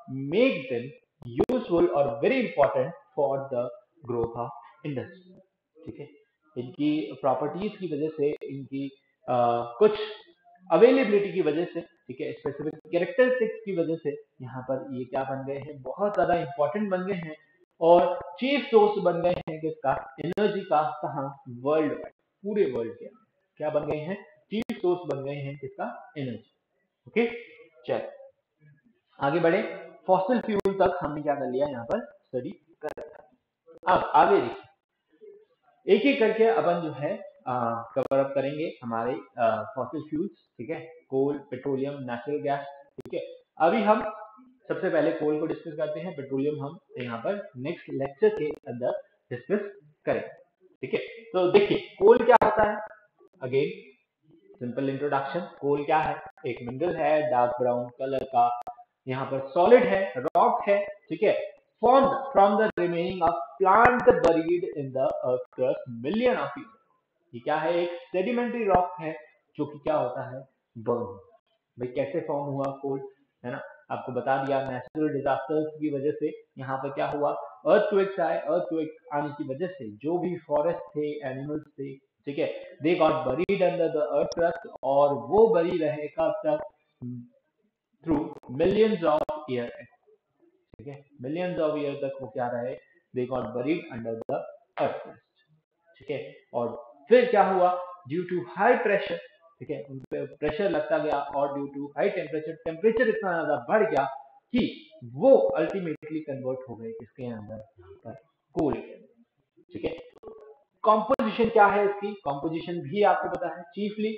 make them useful और very important for the growth of industry. ठीक है, इनकी प्रॉपर्टीज की वजह से, इनकी कुछ अवेलेबिलिटी की वजह से, ठीक है, स्पेसिफिक कैरेक्टरिस्टिक्स की वजह से यहाँ पर ये क्या बन गए हैं, बहुत ज्यादा इंपॉर्टेंट बन गए हैं और चीफ सोर्स बन गए हैं किसका, एनर्जी का। कहाँ, वर्ल्ड वाइड, पूरे वर्ल्ड के अंदर क्या बन गए हैं, चीफ सोर्स बन गए हैं किसका, एनर्जी। ओके, चल आगे बढ़े। फॉसिल फ्यूल तक हमने क्या कर लिया यहाँ पर, स्टडी कर लिया। अब आगे देखिए, एक एक करके अपन जो है कवर अप करेंगे हमारे फॉसिल फ्यूल्स। ठीक है, कोल, पेट्रोलियम, नेचुरल गैस। ठीक है, अभी हम सबसे पहले कोल को डिस्कस करते हैं, पेट्रोलियम हम यहाँ पर नेक्स्ट लेक्चर के अंदर डिस्कस करेंगे। ठीक है, तो देखिए कोल क्या होता है। अगेन सिंपल इंट्रोडक्शन, कोल क्या है, एक मिनरल है डार्क ब्राउन कलर का, यहाँ पर सॉलिड है, रॉक है। ठीक है, formed from the remaining of plant buried in the earth crust million of years। ये क्या है, एक सेडिमेंट्री रॉक है जो कि क्या होता है, बर्न। भाई कैसे फॉर्म हुआ कोल, है ना, आपको बता दिया, नेचुरल डिजास्टर्स की वजह से यहाँ पर क्या हुआ, अर्थक्वेक्स आए, अर्थक्वेक आने की वजह से जो भी फॉरेस्ट थे, एनिमल्स थे, ठीक है, they got buried under the earth crust, और वो बरी रहे कब तक, थ्रू मिलियंस ऑफ ईयर। ठीक है, मिलियंस ऑफ ईयर तक वो क्या रहे, they got buried under the earth crust. ठीक है, और फिर क्या हुआ, ड्यू टू हाई प्रेशर, ठीक है, उन पे प्रेशर लगता गया, और due to high temperature, temperature इतना ज्यादा बढ़ गया कि वो अल्टीमेटली कन्वर्ट हो गए किसके अंदर, कोल के अंदर। ठीक है, कॉम्पोजिशन क्या है इसकी, कॉम्पोजिशन भी आपको पता है, चीफली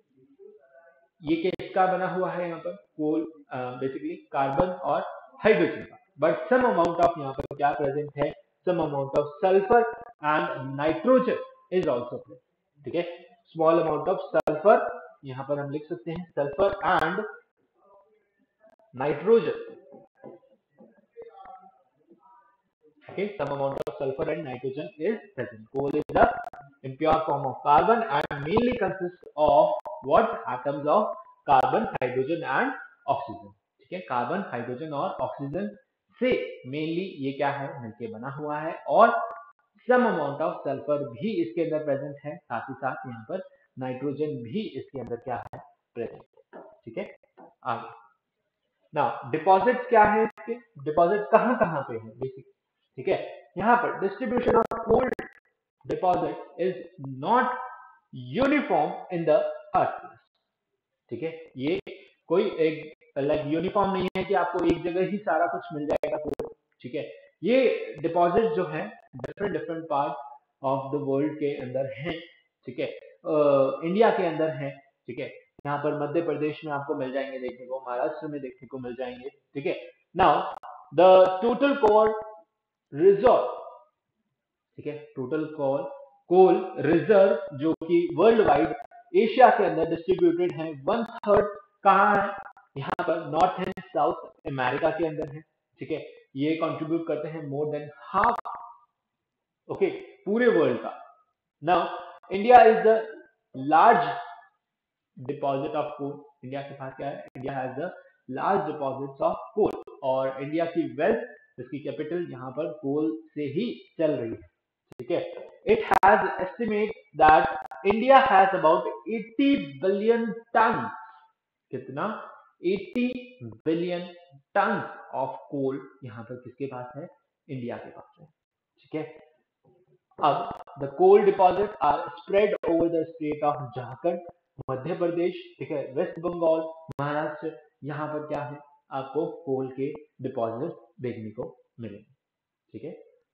ये किसका बना हुआ है, यहाँ पर कोल बेसिकली कार्बन और हाइड्रोजन का, बट सम अमाउंट ऑफ यहाँ पर क्या प्रेजेंट है, some amount of sulphur and nitrogen is also present. ठीक है, स्मॉल अमाउंट ऑफ सल्फर, यहाँ पर हम लिख सकते हैं sulphur and nitrogen. Okay, some amount of sulfur and nitrogen is present. Coal is the impure form of carbon and mainly consists of what, atoms of carbon, hydrogen and oxygen। ठीक है, carbon, hydrogen और oxygen से mainly ये क्या है, मिलके बना हुआ है, और सम अमाउंट ऑफ सल्फर भी इसके अंदर प्रेजेंट है, साथ ही साथ यहाँ पर नाइट्रोजन भी इसके अंदर क्या है, प्रेजेंट। ठीक है, आगे ना डिपॉजिट क्या है इसके, डिपॉजिट कहाँ कहाँ पे है बेसिक। ठीक है, यहाँ पर distribution of coal deposit is not uniform in the earth. ठीक है, ये कोई एक लाइक यूनिफॉर्म नहीं है कि आपको एक जगह ही सारा कुछ मिल जाएगा कोल। ठीक है, ये डिपॉजिट जो है different different part of the world के अंदर हैं। ठीक है, इंडिया के अंदर है। ठीक है, यहाँ पर मध्य प्रदेश में आपको मिल जाएंगे देखने को, महाराष्ट्र में देखने को मिल जाएंगे। ठीक है, now the total coal reserve, ठीक है, टोटल कोल रिजर्व जो कि वर्ल्ड वाइड एशिया के अंदर डिस्ट्रीब्यूटेड है, 1/3 कहाँ है, यहाँ पर नॉर्थ एंड साउथ अमेरिका के अंदर है। ठीक है, ये कंट्रीब्यूट करते हैं मोर देन हाफ, ओके, पूरे वर्ल्ड का। Now India is the large deposit of coal, India के पास क्या है, India has the large deposits of coal, और इंडिया की वेल्थ, इसकी कैपिटल यहाँ पर कोल से ही चल रही है। ठीक है, it has estimate that India has about 80 billion ton, कितना, 80 बिलियन टन ऑफ कोल यहाँ पर किसके पास है, इंडिया के पास है। ठीक है, अब the coal deposit are spread over the state of Jharkhand, Madhya Pradesh, ठीक है, वेस्ट बंगाल, महाराष्ट्र, यहाँ पर क्या है, आपको कोल के डिपॉजिट देखने को मिलेंगे। ठीक है,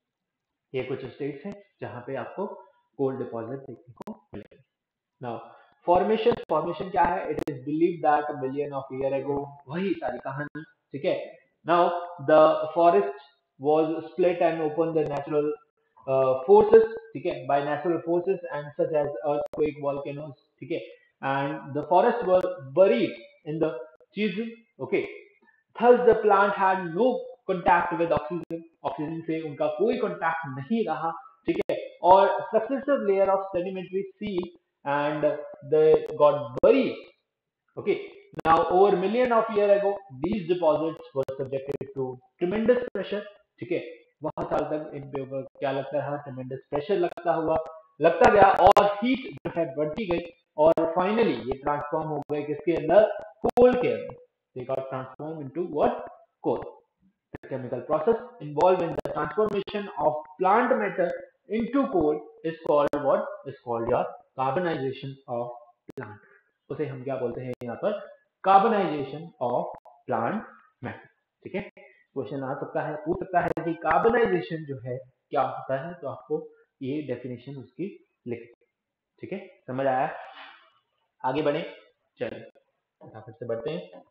ये कुछ स्टेट्स हैं जहां पे आपको कोल डिपॉजिट देखने को मिलेंगे। नाउ फॉर्मेशन क्या है, it is believe that million of year ago, वही सारी कहानी। ठीक है, now the forest was split and open the natural forces, ठीक है, by natural forces and such as earthquake, volcanoes, ठीक है, and the forests were buried in the season, okay, thus the plant had no contact with oxygen, oxygen से उनका कोई contact नहीं रहा। ठीक है, और successive layer of sedimentary sea and they got buried, okay, Now, over million of year ago, these deposits were subjected to tremendous pressure. ठीक है, बहुत साल तक इन पे ऊपर क्या लगता रहा, ट्रिमेंडस प्रेशर लगता गया और हीट जो है बढ़ती गई और फाइनली ये ट्रांसफॉर्म हो गए किसके अंदर, कोल के अंदर. They got transform into what, coal. The chemical process involved in the transformation of plant matter into coal is called what? Is called your carbonization of plant. उसे हम क्या बोलते हैं यहाँ पर, कार्बनाइजेशन ऑफ प्लांट मैटर. ठीक है, question आ सकता है, पूछ सकता है कि कार्बनाइजेशन जो है क्या होता है, तो आपको ये डेफिनेशन उसकी लिख. ठीक है, समझ आया, आगे बढ़े, चलिए फटाफट से बढ़ते हैं.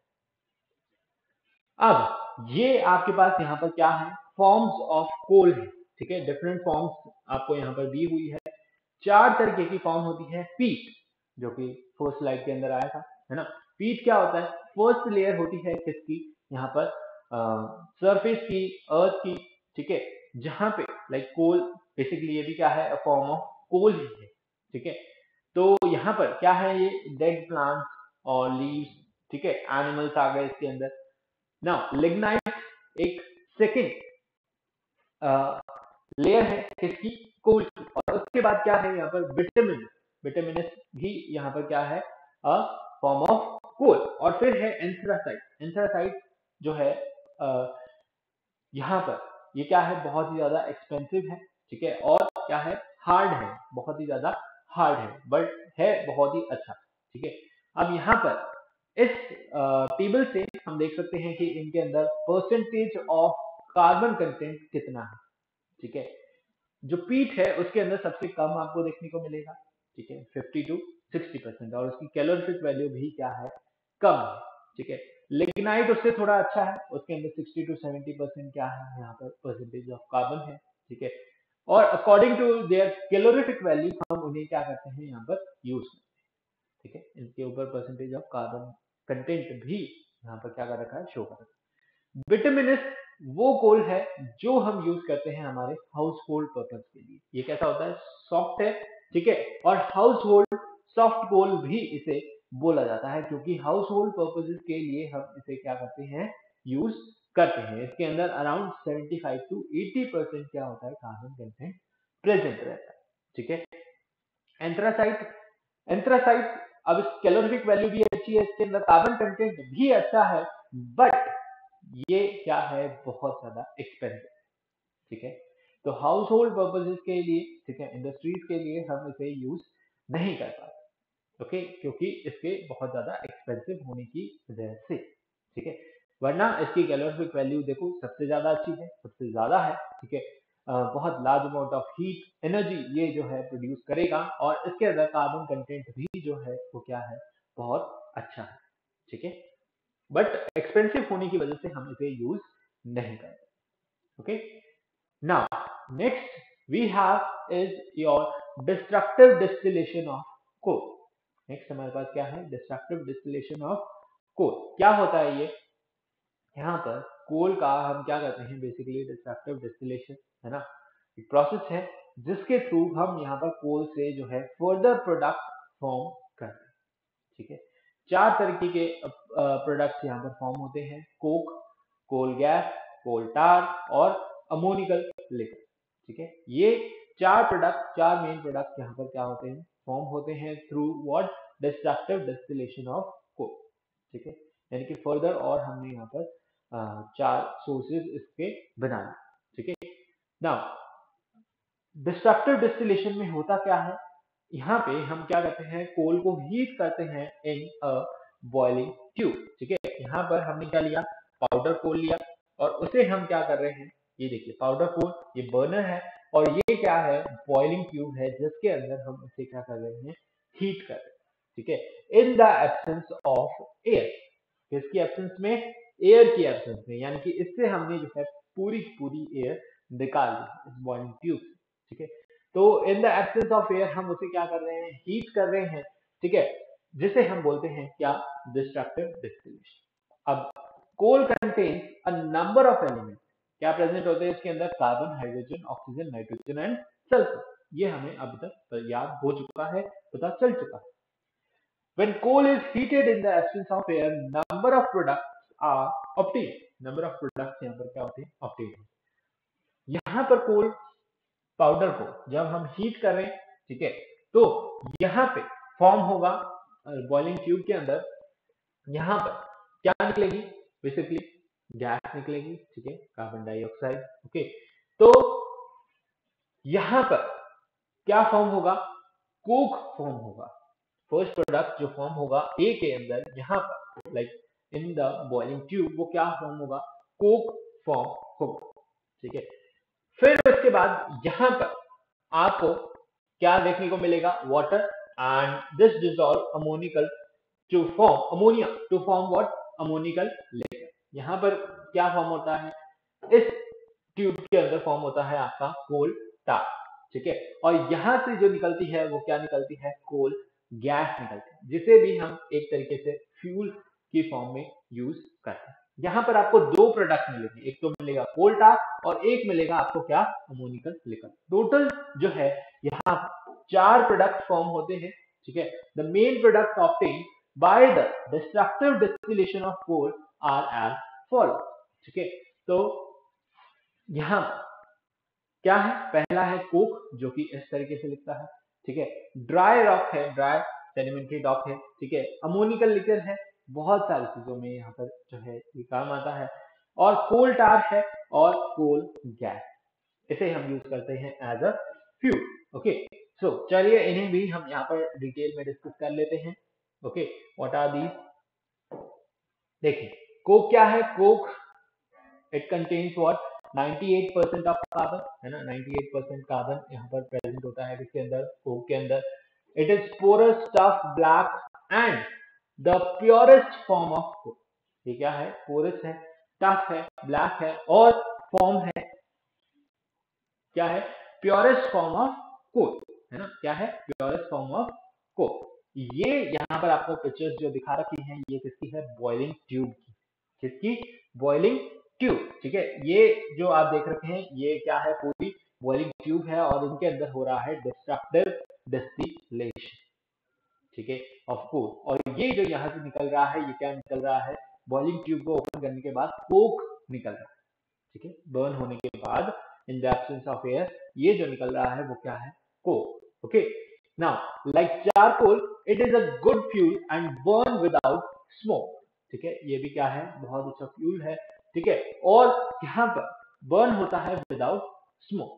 अब ये आपके पास यहाँ पर क्या है, फॉर्म्स ऑफ कोल है. ठीक है, डिफरेंट फॉर्म्स आपको यहाँ पर दी हुई है. 4 तरीके की फॉर्म होती है. पीट, जो कि फर्स्ट स्लाइड के अंदर आया था, है ना. पीट क्या होता है, फर्स्ट लेयर होती है किसकी, यहाँ पर सरफेस की, अर्थ की. ठीक है, जहां पे लाइक कोल, बेसिकली ये भी क्या है, फॉर्म ऑफ कोल ही है. ठीक है, तो यहाँ पर क्या है, ये डेड प्लांट्स और लीव्स. ठीक है, एनिमल्स आ गए इसके अंदर. नाउ लिग्नाइट एक सेकेंड लेयर है किसकी, कोल की. और उसके बाद क्या है यहाँ पर, विटामिन. विटामिनस भी यहाँ पर क्या है, अ फॉर्म ऑफ कोल. और फिर है एंथ्रासाइट. एंथ्रासाइट जो है यहाँ पर ये क्या है, बहुत ही ज्यादा एक्सपेंसिव है. ठीक है, और क्या है, हार्ड है, बहुत ही ज्यादा हार्ड है, बट है बहुत ही अच्छा. ठीक है, अब यहाँ पर इस टेबल से हम देख सकते हैं कि इनके अंदर परसेंटेज ऑफ कार्बन कंटेंट कितना है. ठीक है, जो पीट है उसके अंदर सबसे कम आपको देखने को मिलेगा. ठीक है, 50 to 60%, और उसकी कैलोरीफिक वैल्यू भी क्या है, कम है. ठीक है, लिग्नाइट उससे थोड़ा अच्छा है, उसके अंदर 60 to 70% क्या है यहाँ पर, परसेंटेज ऑफ कार्बन है. ठीक है, और according to their calorific value हम उन्हें क्या करते हैं यहाँ पर यूज करते हैं. ठीक है, इनके ऊपर परसेंटेज ऑफ कार्बन कंटेंट भी यहाँ पर क्या कर रखा है, शो कर रखा है. विटामिनस वो कोल है जो हम यूज करते हैं हमारे हाउस होल्ड पर्पज के लिए. ये कैसा होता है, सॉफ्ट है. ठीक है, और हाउस होल्ड सॉफ्ट कोल भी इसे बोला जाता है, क्योंकि हाउस होल्ड पर्पजेस के लिए हम इसे क्या करते हैं, यूज करते हैं. इसके अंदर अराउंड 75 to 80% क्या होता है, कार्बन कंटेंट प्रेजेंट रहता है. ठीक है, एंथ्रासाइट. एंथ्रासाइट, अब इस कैलोरीफिक वैल्यू भी अच्छी है, इसके अंदर कार्बन कंटेंट भी अच्छा है, बट ये क्या है, बहुत ज्यादा एक्सपेंसिव. ठीक है, तो हाउस होल्ड पर्पजेस के लिए, ठीक है, इंडस्ट्रीज के लिए हम इसे यूज नहीं कर पाते. ओके, क्योंकि इसके बहुत ज्यादा एक्सपेंसिव होने की वजह से. ठीक है, वरना इसकी कैलोरीफिक वैल्यू देखो सबसे ज्यादा अच्छी है, सबसे ज्यादा है. ठीक है, बहुत large amount of heat energy ये जो है प्रोड्यूस करेगा, और इसके अंदर कार्बन कंटेंट भी जो है वो क्या है, बहुत अच्छा है. ठीक है, बट एक्सपेंसिव होने की वजह से हम इसे यूज नहीं करते. Okay, now next we have is your destructive distillation of coal. Next हमारे पास क्या है, डिस्ट्रक्टिव डिस्टिलेशन ऑफ कोल. क्या होता है ये, यहाँ पर कोल का हम क्या करते हैं, बेसिकली डिस्ट्रक्टिव डिस्टिलेशन, है ना, एक प्रोसेस है जिसके थ्रू हम यहाँ पर कोल से जो है फर्दर प्रोडक्ट फॉर्म करते हैं. ठीक है, 4 तरीके के प्रोडक्ट्स यहाँ पर फॉर्म होते हैं, कोक, कोल गैस, कोल टार और अमोनिकल लिक्विड. ठीक है, ये 4 प्रोडक्ट, 4 मेन प्रोडक्ट यहाँ पर क्या होते हैं, फॉर्म होते हैं through what, destructive distillation of coal. ठीक है, यानी कि फर्दर और हमने यहाँ पर 4 सोर्सेज इसके बनाए. ठीक है, नाउ डिस्ट्रक्टिव डिस्टिलेशन में होता क्या है, यहाँ पे हम क्या करते हैं, कोल को हीट करते हैं इन अ बॉइलिंग ट्यूब. ठीक है, यहाँ पर हमने क्या लिया, पाउडर कोल लिया, और उसे हम क्या कर रहे हैं, ये देखिए पाउडर कोल, ये बर्नर है, और ये क्या है, बॉइलिंग ट्यूब है जिसके अंदर हम इसे क्या कर रहे हैं, हीट कर रहे हैं. ठीक है, in the absence of air. किसकी एब्सेंस में, एयर की एब्सेंस में, यानी कि इससे हमने जो है पूरी पूरी एयर निकाल दी इस बॉइलिंग ट्यूब. ठीक है, तो in the absence of air हम उसे क्या कर रहे हैं, हीट कर रहे हैं. ठीक है, जिसे हम बोलते हैं क्या, डिस्ट्रक्टिव डिस्टिलेशन. अब coal contains a number of element. क्या प्रेजेंट होते हैं इसके अंदर, carbon, hydrogen, oxygen, nitrogen and sulphur. ये हमें अब तक याद हो चुका है, पता चल चुका है. When coal is heated in the absence of air, number of products are obtained. Number of products यहाँ पर क्या होते हैं? obtained. यहाँ पर कोल पाउडर को जब हम हीट कर रहे हैं, ठीक है, तो यहाँ पे फॉर्म होगा बॉइलिंग ट्यूब के अंदर. यहाँ पर क्या निकलेगी? बेसिकली गैस निकलेगी, ठीक है, कार्बन डाइऑक्साइड. ओके, तो यहाँ पर क्या फॉर्म होगा? कोक फॉर्म होगा. फर्स्ट प्रोडक्ट जो फॉर्म होगा ए के अंदर, यहाँ पर like in the boiling tube, वो क्या फॉर्म होगा? कोक फॉर्म होगा, ठीक है. फिर उसके बाद यहाँ पर आपको क्या देखने को मिलेगा? Water and this dissolve ammoniacal to form ammonia to form what? Ammoniacal layer. यहाँ पर क्या फॉर्म होता है? इस ट्यूब के अंदर फॉर्म होता है आपका कोल tar, ठीक है. और यहां से जो निकलती है वो क्या निकलती है? कोल गैस निकलती है, जिसे भी हम एक तरीके से फ्यूल की फॉर्म में यूज करते हैं. यहाँ पर आपको दो प्रोडक्ट मिलेंगे, एक तो मिलेगा कोल tar और एक मिलेगा आपको क्या? Ammoniacal liquid. टोटल जो है यहाँ 4 प्रोडक्ट फॉर्म होते हैं, ठीक है. The main product obtain by the destructive distillation of coal are as follow, ठीक है. तो यहाँ क्या है? पहला है कोक, जो कि इस तरीके से लिखता है, ठीक है. ड्राई रॉक है, ड्राई सेडिमेंट्री रॉक है, ठीक है. अमोनिकल लिक्विड है, बहुत सारी चीजों में यहाँ पर जो है ये काम आता है. और कोल tar है और कोल गैस, इसे हम यूज करते हैं as a fuel. Okay, so चलिए इन्हें भी हम यहाँ पर डिटेल में डिस्कस कर लेते हैं. Okay, what are these? देखिए, कोक क्या है? Coke it contains what? 98% of carbon, है ना. 98% कार्बन यहाँ पर प्रेजेंट होता है किसके अंदर? कोक के अंदर. It is porous, tough, black and the purest form of coke. ये क्या है? पोरस है, टफ है, ब्लैक है और फॉर्म है क्या है? प्योरेस्ट फॉर्म ऑफ कोक, है ना. क्या है? Purest form of coke. ये यहाँ पर आपको पिक्चर्स जो दिखा रखी हैं, ये किसकी है? बॉइलिंग ट्यूब की. किसकी? बॉइलिंग ट्यूब, ठीक है. ये जो आप देख रखे हैं, ये क्या है? पूरी बॉइलिंग ट्यूब है और इनके अंदर हो रहा है डिस्ट्रक्टिव डिस्टिलेशन, ठीक है, ऑफ कोल. और ये जो यहाँ से निकल रहा है, ये क्या निकल रहा है? बॉइलिंग ट्यूब को ओपन करने के बाद कोक निकल रहा है, ठीक है. बर्न होने के बाद in the absence of air, ये जो निकल रहा है वो क्या है? Coke. Okay, now like charcoal, it is a good fuel and burn without smoke, ठीक है. ये भी क्या है? बहुत अच्छा फ्यूल है, ठीक है. और यहाँ पर बर्न होता है without smoke,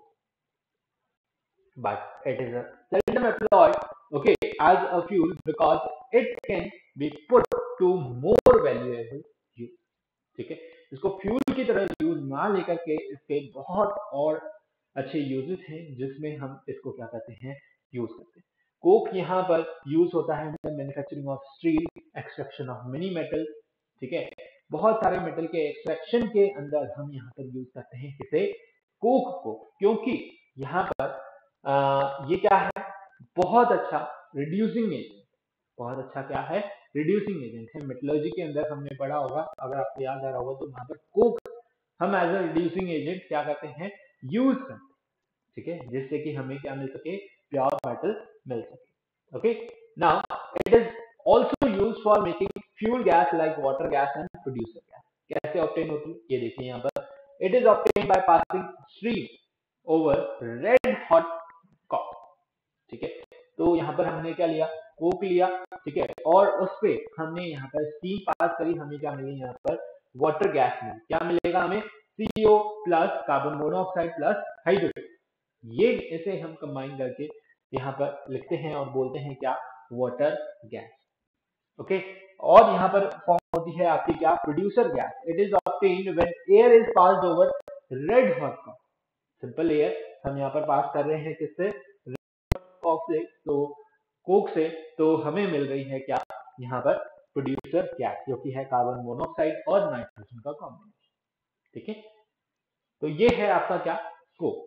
but it is a seldom employed, okay, as a fuel because it can be put to more valuable use, ठीक है. इसको फ्यूल की तरह यूज ना लेकर के इसके बहुत और अच्छे यूजेस हैं, जिसमें हम इसको क्या करते हैं? यूज करते हैं. कोक यहाँ पर यूज होता है manufacturing of steel, extraction of many metal, ठीक है. बहुत सारे मेटल के एक्सट्रैक्शन के अंदर हम यहाँ पर यूज करते हैं किसे? कोक को. क्योंकि यहाँ पर ये क्या है? बहुत अच्छा रिड्यूसिंग एजेंट. बहुत अच्छा क्या है? रिड्यूसिंग एजेंट है. मेटलर्जी के अंदर हमने पढ़ा होगा, अगर आपको याद आ रहा होगा, तो वहां पर कोक हम एज अ रिड्यूसिंग एजेंट क्या करते हैं? यूज करते हैं, ठीक है, जिससे कि हमें क्या मिल सके? प्योर मेटल मिल सके. Okay, now it is also use for making fuel gas like water gas and producer gas. कैसे ऑब्टेन होती है? ये देखिए यहाँ पर. It is obtain by passing stream over red hot coke, ठीक है. तो यहाँ पर हमने क्या लिया? कोक लिया, ठीक है. और उस पे हमने यहाँ पर स्टीम पास करी, हमें क्या मिली? यहाँ पर वाटर गैस मिली. क्या मिलेगा हमें? CO plus carbon monoxide plus hydrogen. ये इसे हम कंबाइन करके यहाँ पर लिखते हैं और बोलते हैं क्या? Water gas. ओके, और यहाँ पर फॉर्म होती है आपकी क्या? Producer gas. It is obtained when air is passed over red hot coke. Simple air हम यहाँ पर पास कर रहे हैं किससे? कॉक से. तो कोक से तो हमें मिल रही है क्या? यहाँ पर प्रोड्यूसर गैस, जो कि है कार्बन मोनोऑक्साइड और नाइट्रोजन का कॉम्बिनेशन, ठीक है. तो ये है आपका क्या? कोक.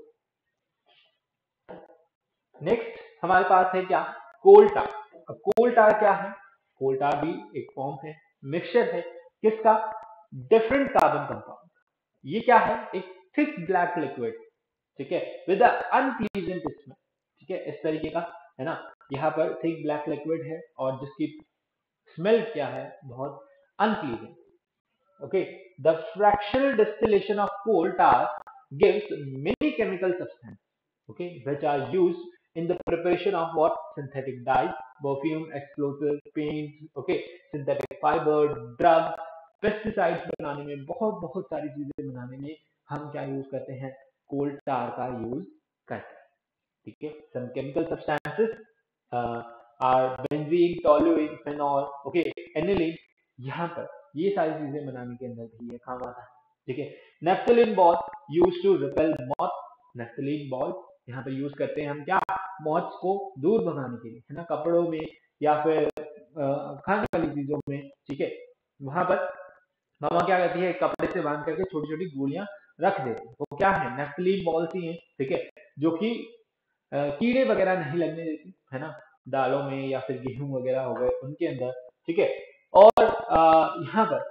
नेक्स्ट हमारे पास है क्या? कोल tar. अब कोल tar क्या है? कोल tar भी एक फॉर्म है, मिक्सचर है किसका? Different carbon compound. ये क्या है? एक थिक ब्लैक लिक्विड, ठीक है, विद अनप्लीजेंट स्मेल, ठीक है, इस तरीके का, है ना. यहाँ पर थिक ब्लैक लिक्विड है और जिसकी स्मेल क्या है, बहुत unpleasant. Okay, the fractional distillation of coal tar gives many chemical substances, okay, which are used in the preparation of what? Synthetic dyes, perfume, explosives, paints, okay, synthetic fiber, drugs, pesticides बनाने में, बहुत बहुत सारी चीजें बनाने में हम क्या यूज करते हैं? कोल टार का यूज करते हैं। ठीक है, some chemical substances are benzene, toluene, phenol, okay, aniline. यहाँ पर ये सारी चीजें बनाने के अंदर भी ये काम आता है। ठीक है, naphthalene ball use to repel moth. Naphthalene ball यहाँ पे यूज करते हैं हम क्या? मॉथ्स को दूर भगाने के लिए, है ना, कपड़ों में या फिर खाने वाली चीजों में। ठीक है, वहां पर मामा क्या करती है, कपड़े से बांध करके छोटी छोटी गोलियां रख देती है। वो क्या है? नेफ्थलीन बॉल्स ही है। ठीक है, जो कि कीड़े वगैरह नहीं लगने देती, है ना, दालों में या फिर गेहूं वगैरह हो गए उनके अंदर। ठीक है, और यहाँ पर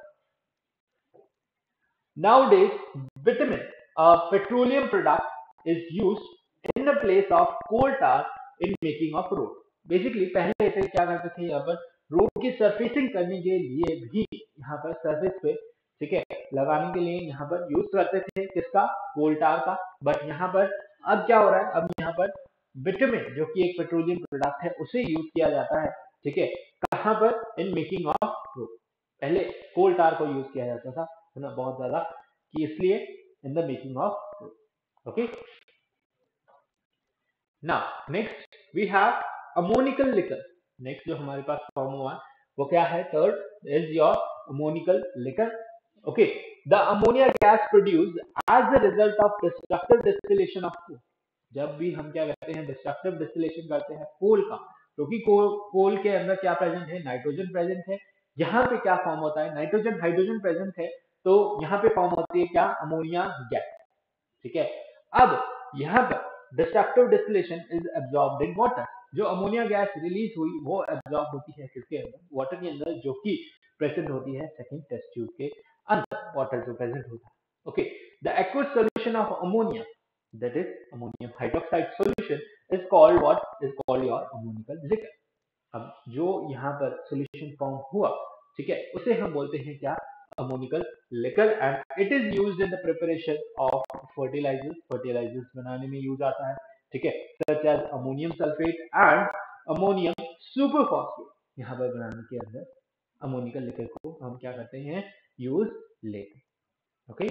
nowadays bitumen, a petroleum product, is used in the place of coal tar in making of road. Basically पहले से क्या करते थे, यहाँ पर रोड की सरफेसिंग करने के लिए भी यहाँ पर सरफेस पे, ठीक है, लगाने के लिए यहाँ पर यूज करते थे किसका? कोल टार का। बट यहाँ पर अब क्या हो रहा है? अब यहाँ पर बिटुमेन जो कि एक पेट्रोलियम प्रोडक्ट है उसे यूज किया जाता है। ठीक है, कहाँ पर? In making of road. पहले कोल टार को यूज किया जाता था, है ना, बहुत ज्यादा, कि इसलिए in the making of road. Okay, now next we have ammoniacal liquor. Next जो हमारे पास फॉर्म हुआ वो क्या है? Third is your ammoniacal liquor. Okay, the ammonia gas produced as the result of destructive distillation of coal. जब भी हम क्या करते हैं? डिस्ट्रक्टिव डिस्टिलेशन करते हैं कोल का, क्योंकि कोल के अंदर क्या प्रेजेंट है? नाइट्रोजन प्रेजेंट है। यहाँ पे क्या फॉर्म होता है? नाइट्रोजन हाइड्रोजन प्रेजेंट है, तो यहाँ पे फॉर्म होती है क्या? Ammonia gas. ठीक है, अब यहाँ पर destructive distillation is absorbed in water. जो अमोनिया गैस रिलीज हुई वो एब्जॉर्ब होती है किसके अंदर? वाटर के अंदर, जो कि प्रेजेंट होती है सेकंड टेस्ट ट्यूब के अंदर, वाटर जो प्रेजेंट होता है। Okay, the aqueous solution of ammonia, that is ammonium hydroxide solution, is called what? Is called your ammonical liquor. अब जो यहाँ पर सॉल्यूशन फॉर्म हुआ, ठीक है, उसे हम बोलते हैं क्या? Ammoniacal liquor. And it is used in the preparation of fertilisers. Fertilisers बनाने में यूज आता है। ठीक है, such as ammonium sulphate and ammonium superphosphate. यहाँ पर बनाने के अंदर अमोनिकल लिकर को हम क्या करते हैं? यूज लेते हैं। ओके,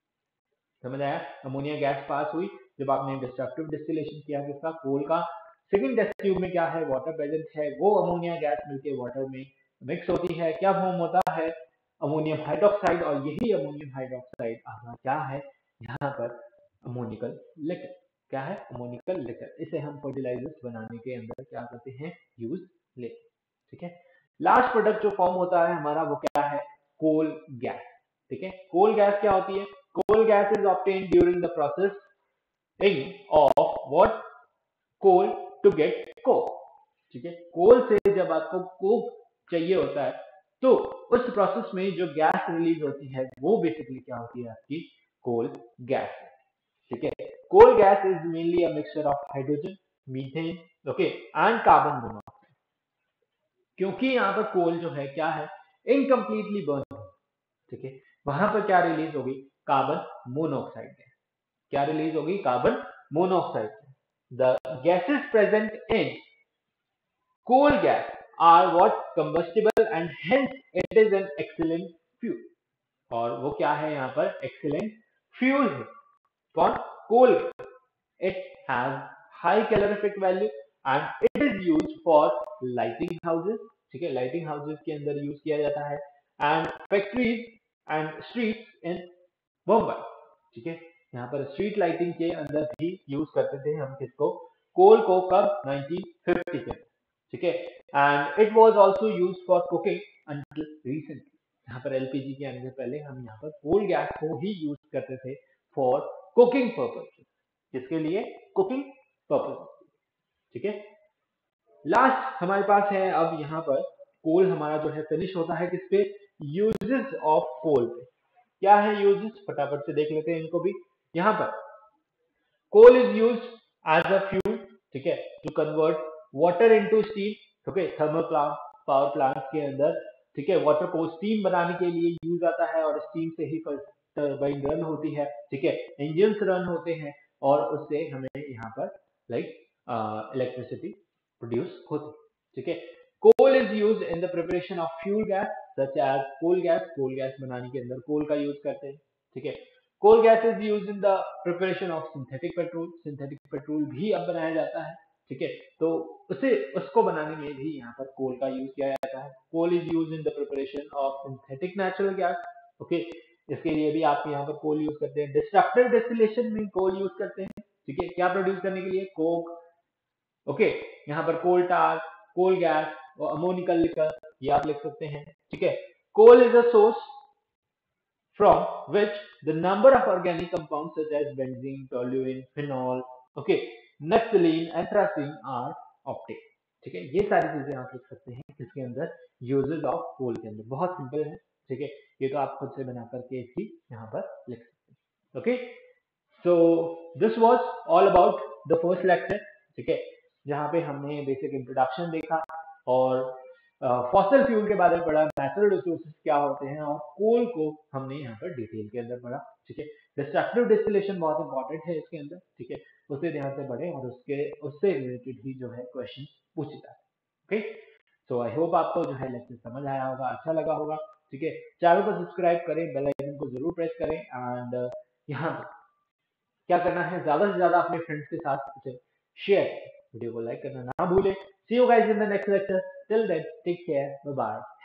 समझ आया? अमोनिया गैस पास हुई जब आपने डिस्ट्रक्टिव डिस्टिलेशन किया किसका? कोल का। सेकंड टेस्ट ट्यूब में क्या है? वाटर प्रेजेंट है। वो अमोनिया गैस मिलके वाटर में मिक्स होती है, क्या फॉर्म होता है? Ammonium hydroxide. और यही अमोनियम हाइड्रोक्साइड आपका क्या है? यहाँ पर अमोनिकल लिकर। क्या है? Ammoniacal liquor. इसे हम फर्टिलाइजर्स बनाने के अंदर क्या करते हैं? यूज लेते। ठीक है, लास्ट प्रोडक्ट जो फॉर्म होता है हमारा वो क्या है? Coal gas. ठीक है, कोल गैस क्या होती है? Coal gas is obtained during the processing of what? Coal to get coke. ठीक है, कोल से जब आपको कोक चाहिए होता है तो उस प्रोसेस में जो गैस रिलीज होती है वो बेसिकली क्या होती है? आपकी कोल गैस। ठीक है, coal gas is mainly a mixture of hydrogen, methane, okay, and carbon monoxide. क्योंकि यहाँ पर कोल जो है क्या है? Incompletely burn. ठीक है, वहां पर क्या रिलीज होगी? Carbon monoxide gas. क्या रिलीज होगी? Carbon monoxide. The gases present in coal gas are what? Combustible, and hence it is an excellent fuel. और वो क्या है? यहाँ पर excellent fuel है। कौन? coal। It has high calorific value and it is used for lighting houses। ठीक है, lighting houses के अंदर यूज किया जाता है, and factories and streets in Mumbai. ठीक है, यहाँ पर स्ट्रीट लाइटिंग के अंदर भी यूज करते थे हम किसको? कोल को। कब? 1950 के। ठीक है, and it was also used for cooking until recently. यहाँ पर एलपीजी के आने से पहले हम यहाँ पर कोल गैस को ही यूज करते थे फॉर कुकिंग पर्पज। किसके लिए? Cooking purpose. ठीक है, लास्ट हमारे पास है अब यहाँ पर कोल हमारा जो है फिनिश होता है किस पे? यूजेस ऑफ कोल पे। क्या है यूजेस? फटाफट से देख लेते हैं इनको भी। यहाँ पर coal is used as a fuel, ठीक है, to convert water into steam, okay, thermal plant, power plant के अंदर, ठीक है, वाटर को स्टीम बनाने के लिए यूज आता है और स्टीम से ही टरबाइन रन होती है, ठीक है, इंजन्स रन होते हैं और उससे हमें यहाँ पर लाइक इलेक्ट्रिसिटी प्रोड्यूस होती है, ठीक है। Coal is use in the preparation of fuel gas such as coal gas बनाने के अंदर कोल का यूज करते हैं, ठीक है। Coal gas is use in the preparation of synthetic petrol भी अब बनाया जाता है, ठीक है। तो उसको बनाने में भी यहाँ पर कोल का यूज किया जाता है। Coal is use in the preparation of synthetic natural gas, okay, इसके लिए भी आप यहाँ पर कोल यूज करते हैं। डिस्ट्रक्टिव डिस्टिलेशन में कोल यूज करते हैं, ठीक है, क्या प्रोड्यूस करने के लिए, कोक, ओके, यहाँ पर कोल टार, कोल गैस और अमोनिकल लिकर, ये आप लिख सकते हैं, ठीक है। Coal is a source from which the number of organic compounds such as benzene, toluene, phenol, okay, naphthalene, anthracene are obtained, ठीक है। ये सारी चीजें आप लिख सकते हैं किसके अंदर, यूजेस ऑफ कोल के अंदर, बहुत सिंपल है, ठीक है। ये तो आप खुद से बना करके इसकी यहाँ पर लिख सकते हैं, okay. So this was all about the first lecture, ठीक है, जहाँ पे हमने बेसिक इंट्रोडक्शन देखा और फॉसिल फ्यूल के बारे में पढ़ा, नेचुरल रिसोर्सेज क्या होते हैं और कोल को हमने यहाँ पर डिटेल के अंदर पढ़ा, ठीक है। डिस्ट्रक्टिव डिस्टिलेशन बहुत इंपॉर्टेंट है इसके अंदर, ठीक है, उसे ध्यान से पढ़ें और उससे रिलेटेड ही जो है क्वेश्चन पूछे जाते हैं, ओके। सो आई होप आपको जो है लेक्चर समझ आया होगा, अच्छा लगा होगा, ठीक है। चैनल को सब्सक्राइब करें, बेल आइकन को जरूर प्रेस करें एंड यहाँ पर क्या करना है, ज्यादा से ज्यादा अपने फ्रेंड्स के साथ इसे शेयर करें, वीडियो को लाइक करना ना भूलें। See you guys in the next lecture, till then take care, bye bye.